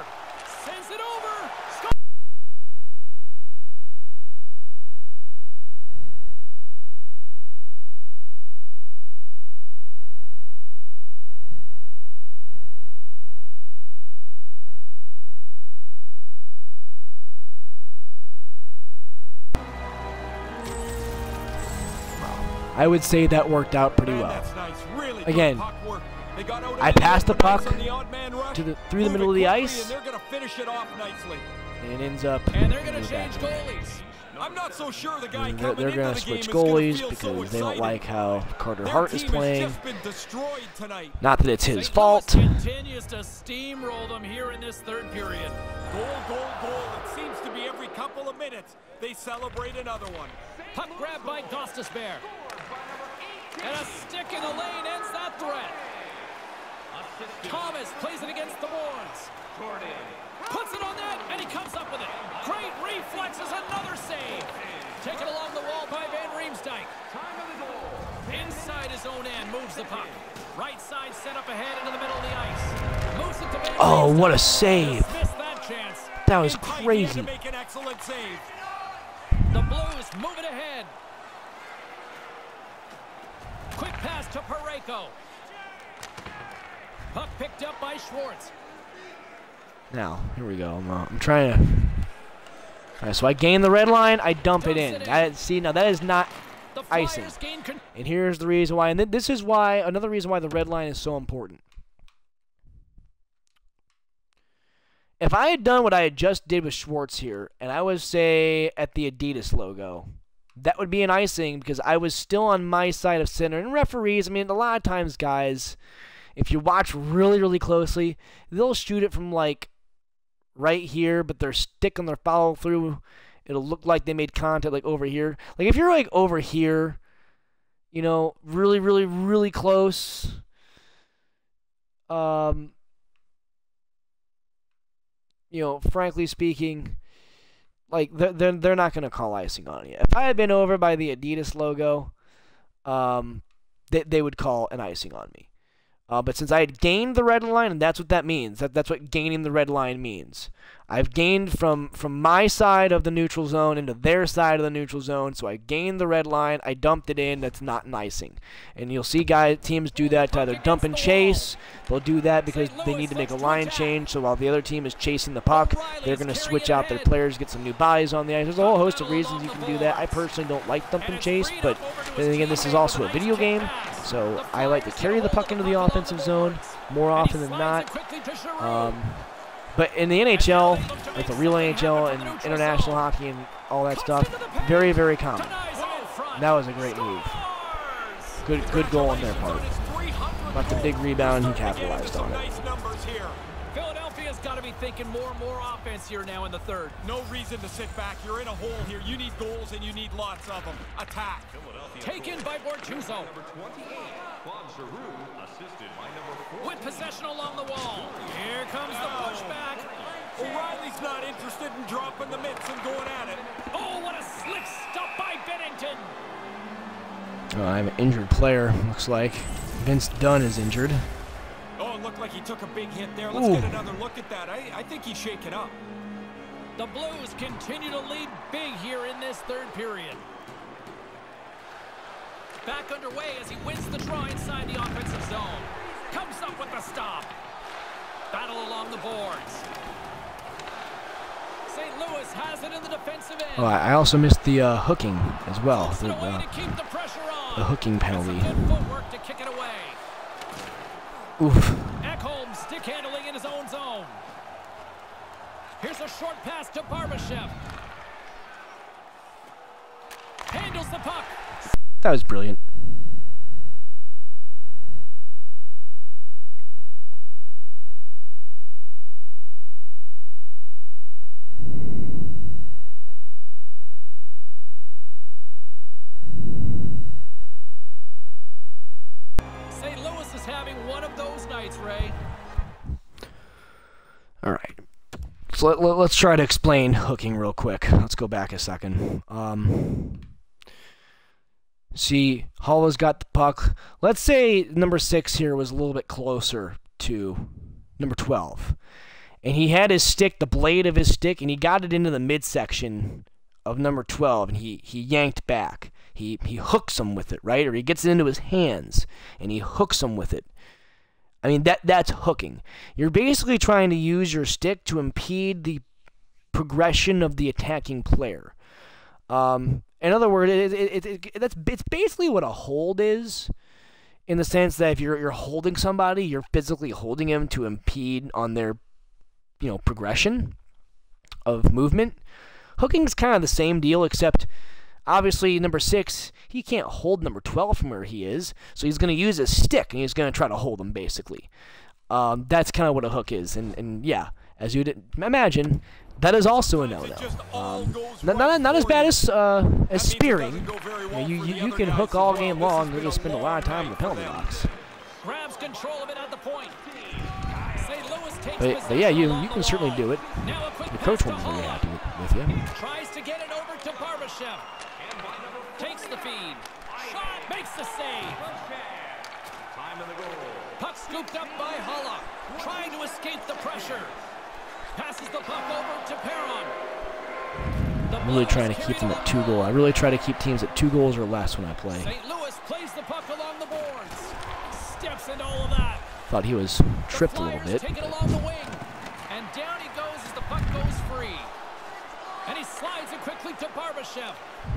A: I would say that worked out pretty well. Again, I passed the puck through the middle of the ice, and it ends up.
B: And they're going to change goalies.
C: I'm not so sure the guy
A: they're going to switch goalies because they don't like how Carter Hart is playing. Not that it's his fault.
B: Continues to steamroll them here in this third period.
C: Goal. It seems to be every couple of minutes they celebrate another one.
B: Puck grabbed by Gostisbehere. And a stick in the lane ends that threat. Thomas plays it against the boards. Puts it on net, and he comes up with it. Great reflexes, another save. Taken along the wall by Van Riemsdyk. Inside his own end, moves the puck. Right side set up ahead into the middle of the ice. Moves it to Van
A: Oh,
B: Riemsdyk.
A: what a save.
B: Missed that chance.
A: That was
C: In tight, he had
A: crazy.
C: to make an excellent save.
B: The Blues move it ahead. Quick pass to Parayko. Puck picked up by Schwartz.
A: Now, here we go. I'm trying to... All right, so I gain the red line, I dump it in. See, now that is not
B: The
A: icing.
B: Flyers gain
A: And here's the reason why. And this is why, another reason why the red line is so important. If I had done what I had just did with Schwartz here, and I was, say, at the Adidas logo, that would be an icing because I was still on my side of center. And referees, I mean, a lot of times, guys, if you watch really, really closely, they'll shoot it from, like, right here, but their stick on their follow-through, it'll look like they made contact, like, over here. Like, if you're, like, over here, you know, really, really, really close, you know, frankly speaking, like, they're not going to call icing on you. If I had been over by the Adidas logo, they would call an icing on me. But since I had gained the red line, and that's what that means, that's what gaining the red line means. I've gained from my side of the neutral zone into their side of the neutral zone, so I gained the red line, I dumped it in, that's not an icing. And you'll see teams do that to either dump and chase. They'll do that because they need to make a line change, so while the other team is chasing the puck, they're going to switch out their players, get some new bodies on the ice. There's a whole host of reasons you can do that. I personally don't like dump and chase, but then again, this is also a video game, so I like to carry the puck into the offensive zone more often than not. But in the NHL, like the real NHL and international hockey and all that stuff, very, very common. That was a great move. Good goal on their part. Got the big rebound, he capitalized on it.
B: Philadelphia's got to be thinking more and more offense here now in the third.
C: No reason to sit back. You're in a hole here. You need goals, and you need lots of them. Attack.
B: Taken by Bortuzzo. With possession along the wall. Here comes the pushback.
C: O'Reilly's not interested in dropping the mitts and going at it.
B: Oh, what a slick stop by Bennington.
A: Oh, I have an injured player, looks like. Vince Dunn is injured.
C: Oh, it looked like he took a big hit there. Let's get another look at that. I think he's shaken up.
B: The Blues continue to lead big here in this third period. Back underway as he wins the draw inside the offensive zone. Comes up with the stop. Battle along the boards. St. Louis has it in the defensive end.
A: Oh, I also missed the hooking as well.
B: Moves it away to keep the pressure on.
A: The hooking penalty.
B: Some good footwork to kick it away.
A: Oof.
B: Ekholm stick handling in his own zone. Here's a short pass to Barbashev. Handles the puck.
A: That was brilliant.
B: St. Louis is having one of those nights, Ray.
A: All right. So let's try to explain hooking real quick. Let's go back a second. See, Hollow's got the puck. Let's say number 6 here was a little bit closer to number 12. And he had his stick, the blade of his stick, and he got it into the midsection of number 12, and he yanked back. He hooks him with it, right? Or he gets it into his hands, and he hooks him with it. I mean, that's hooking. You're basically trying to use your stick to impede the progression of the attacking player. In other words, it's basically what a hold is, in the sense that if you're holding somebody, you're physically holding him to impede on their, progression of movement. Hooking's kind of the same deal, except obviously number 6, he can't hold number 12 from where he is, so he's going to use his stick and he's going to try to hold him basically. That's kind of what a hook is, and yeah. as you'd imagine, that is also a no-no. Not as bad as spearing. You can hook all game long. You'll just spend a lot of time in the penalty box.
B: Grabs control of it at the point. St. Louis takes
A: But yeah, you can certainly do it.
B: Now a quick
A: The coach
B: pass
A: won't
B: to
A: be very
B: Hall.
A: happy with you.
B: Tries to get it over to Barbashev. Takes the feed. Shot. Makes the save. Puck scooped up by Hulla. Trying to escape the pressure. Passes the puck over to Perron.
A: I'm really trying to keep them at 2 goals. I really try to keep teams at 2 goals or less when I play.
B: St. Louis plays the puck along the boards. Steps into all of that.
A: Thought he was tripped a little
B: Flyers
A: bit.
B: take it along the wing. And down he goes as the puck goes free. And he slides it quickly to Barbashev.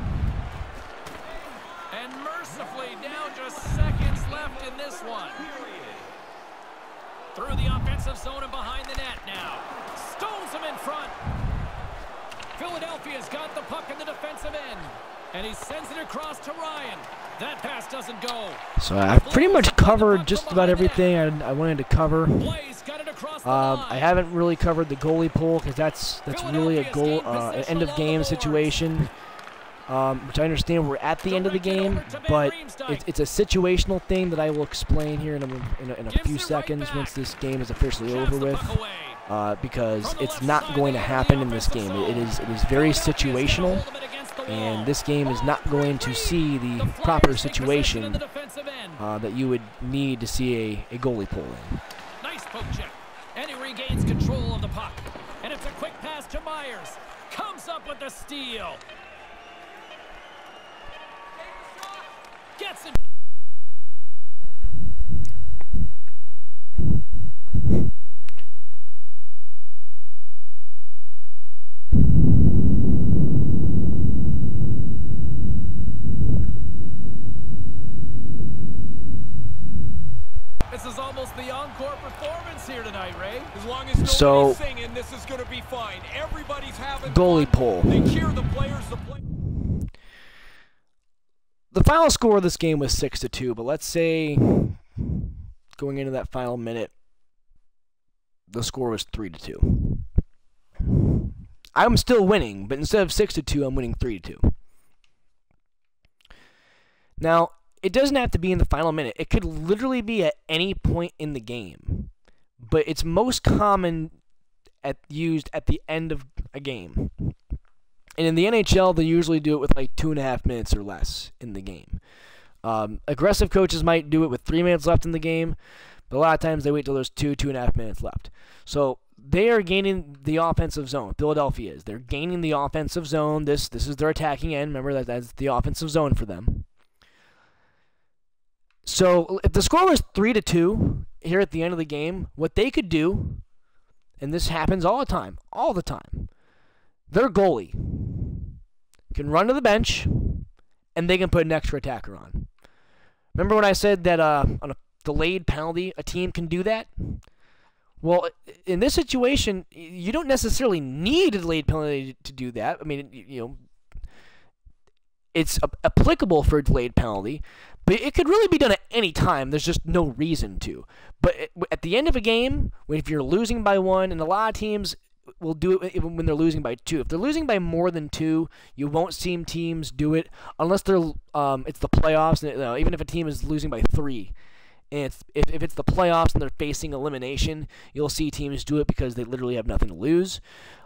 B: And mercifully, down just seconds left in this one. Through the offensive zone and behind the net now. Stones him in front. Philadelphia's got the puck in the defensive end. And he sends it across to Ryan. That pass doesn't go.
A: So I've pretty much covered just about everything I wanted to cover.
B: Blaze got it across the line.
A: I haven't really covered the goalie pull because that's really a goal an end of game situation. Which I understand we're at the end of the game, but it's a situational thing that I will explain here in a few seconds once this game is officially over with, because it's not going to happen in this game. It is very situational, and this game is not going to see the proper situation that you would need to see a goalie pull in.
B: Nice poke check, and he regains control of the puck, and it's a quick pass to Myers. Comes up with the steal. Gets it. This is almost the encore performance here tonight, Ray.
C: As long as nobody's singing, this is going to be fine. Everybody's having
A: goalie
C: fun.
A: pull.
C: They cheer the players to play.
A: The final score of this game was 6-2, but let's say going into that final minute, the score was 3-2. I'm still winning, but instead of 6-2, I'm winning 3-2. Now, it doesn't have to be in the final minute. It could literally be at any point in the game, but it's most common used at the end of a game. And in the NHL, they usually do it with like 2.5 minutes or less in the game. Aggressive coaches might do it with 3 minutes left in the game, but a lot of times they wait till there's 2.5 minutes left. So they are gaining the offensive zone. Philadelphia is. They're gaining the offensive zone. This is their attacking end. Remember, that's the offensive zone for them. So if the score was 3-2 here at the end of the game, what they could do, and this happens all the time, their goalie can run to the bench, and they can put an extra attacker on. Remember when I said that on a delayed penalty, a team can do that? Well, in this situation, you don't necessarily need a delayed penalty to do that. I mean, it's applicable for a delayed penalty, but it could really be done at any time. There's just no reason to. But at the end of a game, if you're losing by 1, and a lot of teams will do it even when they're losing by 2. If they're losing by more than 2, you won't see teams do it unless they're it's the playoffs. And, even if a team is losing by 3, and if it's the playoffs and they're facing elimination, you'll see teams do it because they literally have nothing to lose.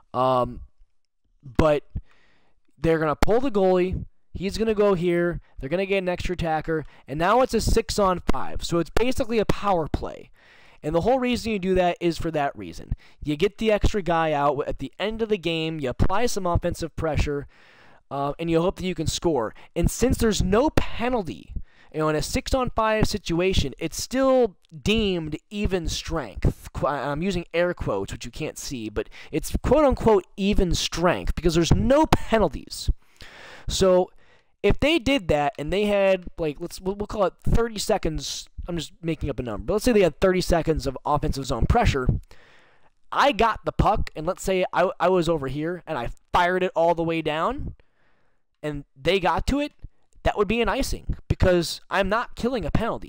A: But they're gonna pull the goalie. He's going to go here. They're going to get an extra attacker. And now it's a 6-on-5. So it's basically a power play. And the whole reason you do that is for that reason. You get the extra guy out at the end of the game. You apply some offensive pressure. And you hope that you can score. And since there's no penalty, in a 6-on-5 situation, it's still deemed even strength. I'm using air quotes, which you can't see. But it's quote-unquote even strength because there's no penalties. So if they did that and they had, we'll call it 30 seconds, I'm just making up a number, but let's say they had 30 seconds of offensive zone pressure, I got the puck, and let's say I was over here, and I fired it all the way down, and they got to it, that would be an icing, because I'm not killing a penalty.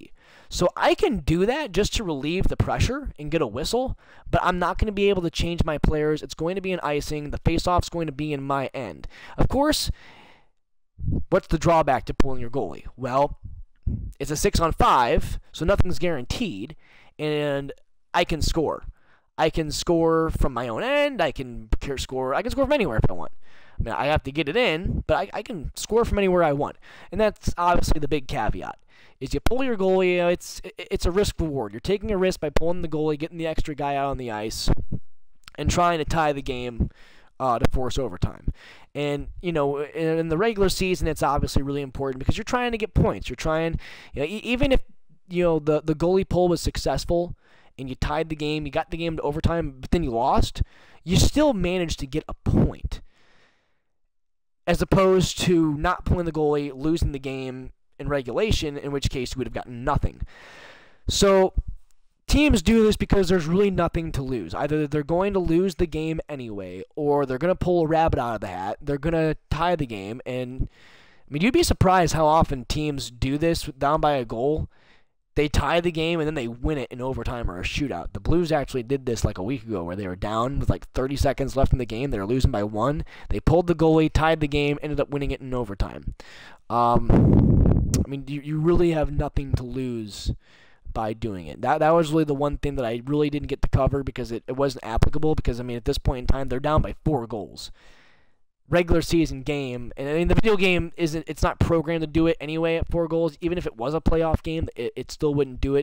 A: So I can do that just to relieve the pressure and get a whistle, but I'm not going to be able to change my players. It's going to be an icing. The face-off's going to be in my end. Of course, what's the drawback to pulling your goalie? Well, it's a 6-on-5, so nothing's guaranteed, and I can score. I can score from my own end. I can score from anywhere if I want. I mean, I have to get it in, but I can score from anywhere I want. And that's obviously the big caveat. Is you pull your goalie, it's a risk reward. You're taking a risk by pulling the goalie, getting the extra guy out on the ice, and trying to tie the game to force overtime. And, in the regular season, it's obviously really important because you're trying to get points. You're trying, even if, the goalie pull was successful and you tied the game, you got the game to overtime, but then you lost, you still managed to get a point. As opposed to not pulling the goalie, losing the game in regulation, in which case you would have gotten nothing. So teams do this because there's really nothing to lose. Either they're going to lose the game anyway, or they're going to pull a rabbit out of the hat. They're going to tie the game. And, you'd be surprised how often teams do this down by a goal. They tie the game, and then they win it in overtime or a shootout. The Blues actually did this like a week ago where they were down with like 30 seconds left in the game. They were losing by 1. They pulled the goalie, tied the game, ended up winning it in overtime. You really have nothing to lose by doing it. That was really the one thing that I really didn't get to cover because it wasn't applicable because, at this point in time, they're down by 4 goals. Regular season game, and the video game it's not programmed to do it anyway at 4 goals. Even if it was a playoff game, it still wouldn't do it.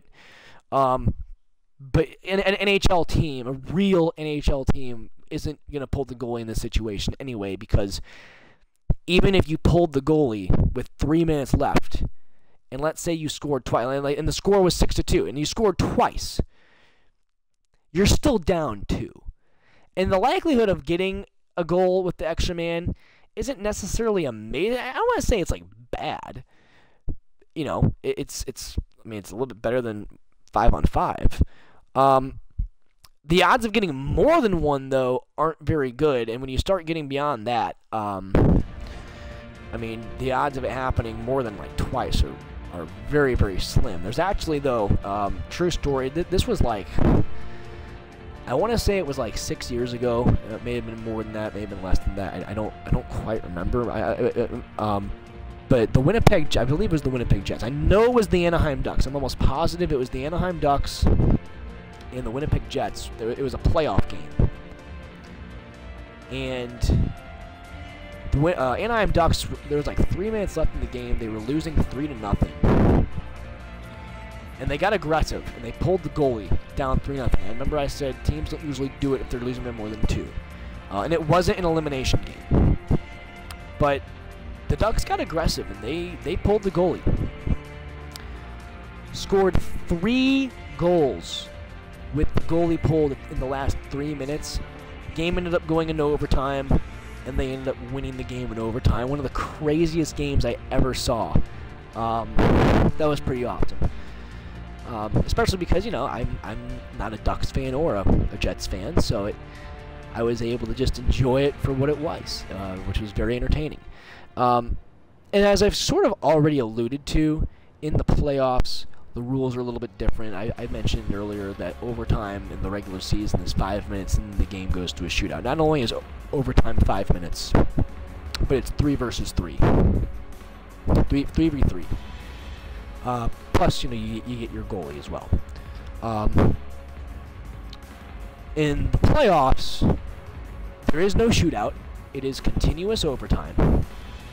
A: But an NHL team, a real NHL team, isn't going to pull the goalie in this situation anyway because even if you pulled the goalie with 3 minutes left, and let's say you scored twice, and the score was 6-2, and you scored twice, you're still down 2. And the likelihood of getting a goal with the extra man isn't necessarily amazing. I don't want to say it's like bad. It's a little bit better than 5-on-5. The odds of getting more than 1 though aren't very good, and when you start getting beyond that, the odds of it happening more than like twice are very, very slim. There's actually though, true story. This was like, I want to say it was like 6 years ago. It may have been more than that, may have been less than that. I don't quite remember. But the I believe it was the Winnipeg Jets. I know it was the Anaheim Ducks. I'm almost positive it was the Anaheim Ducks and the Winnipeg Jets. It was a playoff game. And the Anaheim Ducks, there was like 3 minutes left in the game. They were losing 3-0. And they got aggressive, and they pulled the goalie down 3-0. I remember I said teams don't usually do it if they're losing by more than 2. And it wasn't an elimination game. But the Ducks got aggressive, and they pulled the goalie. Scored 3 goals with the goalie pulled in the last 3 minutes. Game ended up going into overtime, and they ended up winning the game in overtime. One of the craziest games I ever saw. That was pretty awesome. Especially because, I'm not a Ducks fan or a Jets fan, so I was able to just enjoy it for what it was, which was very entertaining. And as I've sort of already alluded to, in the playoffs, the rules are a little bit different. I mentioned earlier that overtime in the regular season is 5 minutes and the game goes to a shootout. Not only is overtime 5 minutes, but it's 3 versus 3. 3v3. Plus, you get your goalie as well. In the playoffs, there is no shootout. It is continuous overtime.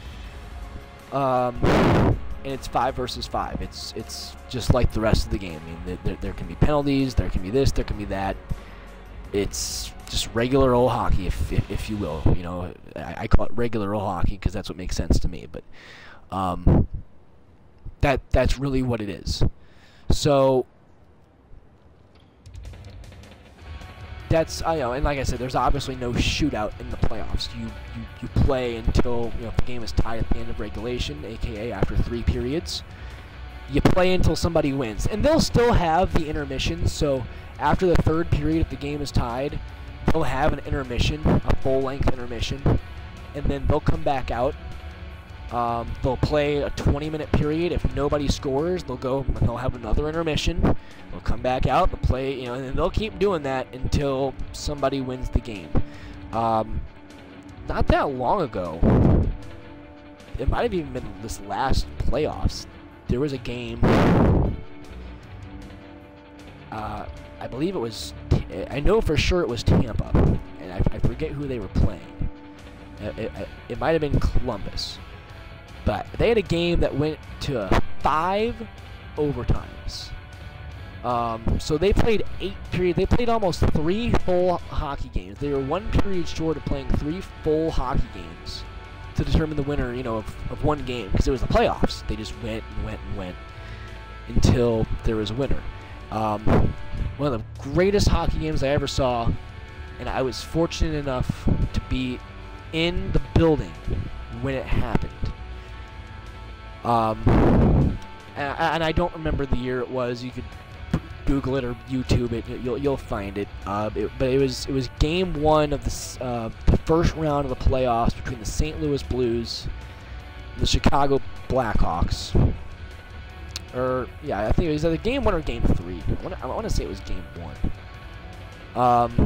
A: And it's 5 versus 5. It's just like the rest of the game. There can be penalties. There can be this. There can be that. It's just regular old hockey, if you will. I call it regular old hockey because that's what makes sense to me. But that's really what it is. So that's and like I said, there's obviously no shootout in the playoffs. You play until if the game is tied at the end of regulation, aka after 3 periods. You play until somebody wins, and they'll still have the intermission. So after the 3rd period, if the game is tied, they'll have an intermission, a full-length intermission, and then they'll come back out They'll play a 20-minute period. If nobody scores, they'll go and they'll have another intermission. They'll come back out, they'll play, you know, and they'll keep doing that until somebody wins the game. Not that long ago, it might have even been this last playoffs, there was a game, I believe it was, I know for sure it was Tampa, and I forget who they were playing. It might have been Columbus. But they had a game that went to 5 overtimes. So they played 8 periods. They played almost 3 full hockey games. They were 1 period short of playing 3 full hockey games to determine the winner, you know, of one game, because it was the playoffs. They just went and went and went until there was a winner. One of the greatest hockey games I ever saw, and I was fortunate enough to be in the building when it happened. And I don't remember the year it was. You could Google it or YouTube it. You'll find it. But it was Game 1 of the first round of the playoffs between the St. Louis Blues and the Chicago Blackhawks. Or yeah, I think it was either Game 1 or Game 3. I want to say it was Game 1.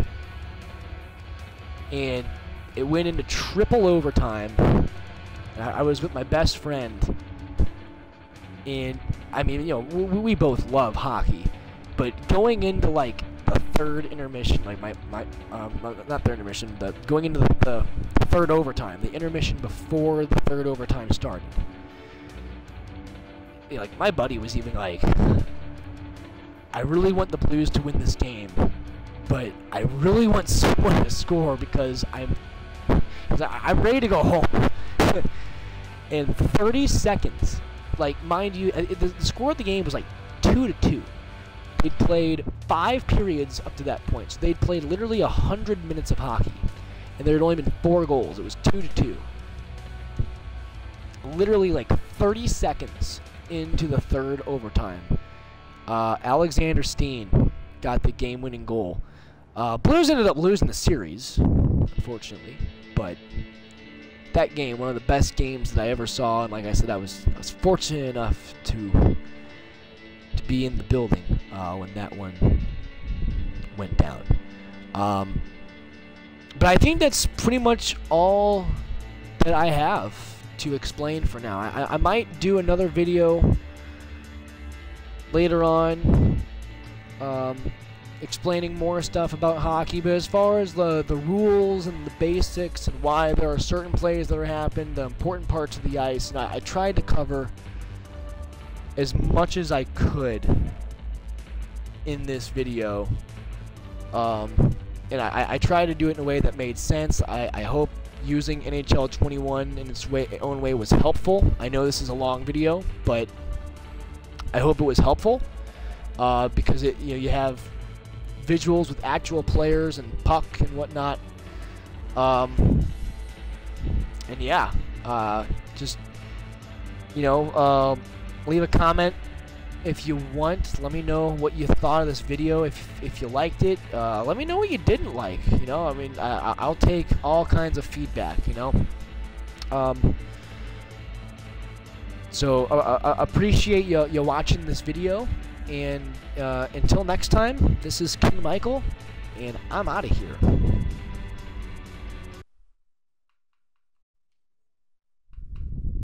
A: And it went into triple overtime. And I was with my best friend. And I mean, you know, we both love hockey, but going into like the third intermission, like not third intermission, but going into the third overtime, the intermission before the third overtime started. You know, like my buddy was even like, I really want the Blues to win this game, but I really want someone to score because I'm ready to go home. In 30 seconds. Like, mind you, the score of the game was like 2-2. They'd played 5 periods up to that point. So they'd played literally 100 minutes of hockey. And there had only been 4 goals. It was 2-2. Literally like 30 seconds into the third overtime, Alexander Steen got the game-winning goal. Blues ended up losing the series, unfortunately. But that game, one of the best games that I ever saw, and like I said, I was fortunate enough to be in the building when that one went down. But I think that's pretty much all that I have to explain for now. I might do another video later on explaining more stuff about hockey, but as far as the rules and the basics and why there are certain plays that are happening, the important parts of the ice, and I tried to cover as much as I could in this video, and I tried to do it in a way that made sense. I hope using NHL 21 in its own way was helpful. I know this is a long video, but I hope it was helpful because you have visuals with actual players and puck and whatnot. And yeah, just, you know, leave a comment if you want. Let me know what you thought of this video. If you liked it, let me know what you didn't like. You know, I mean, I'll take all kinds of feedback, you know. So appreciate you watching this video. And until next time, this is King Michael, and I'm out of here.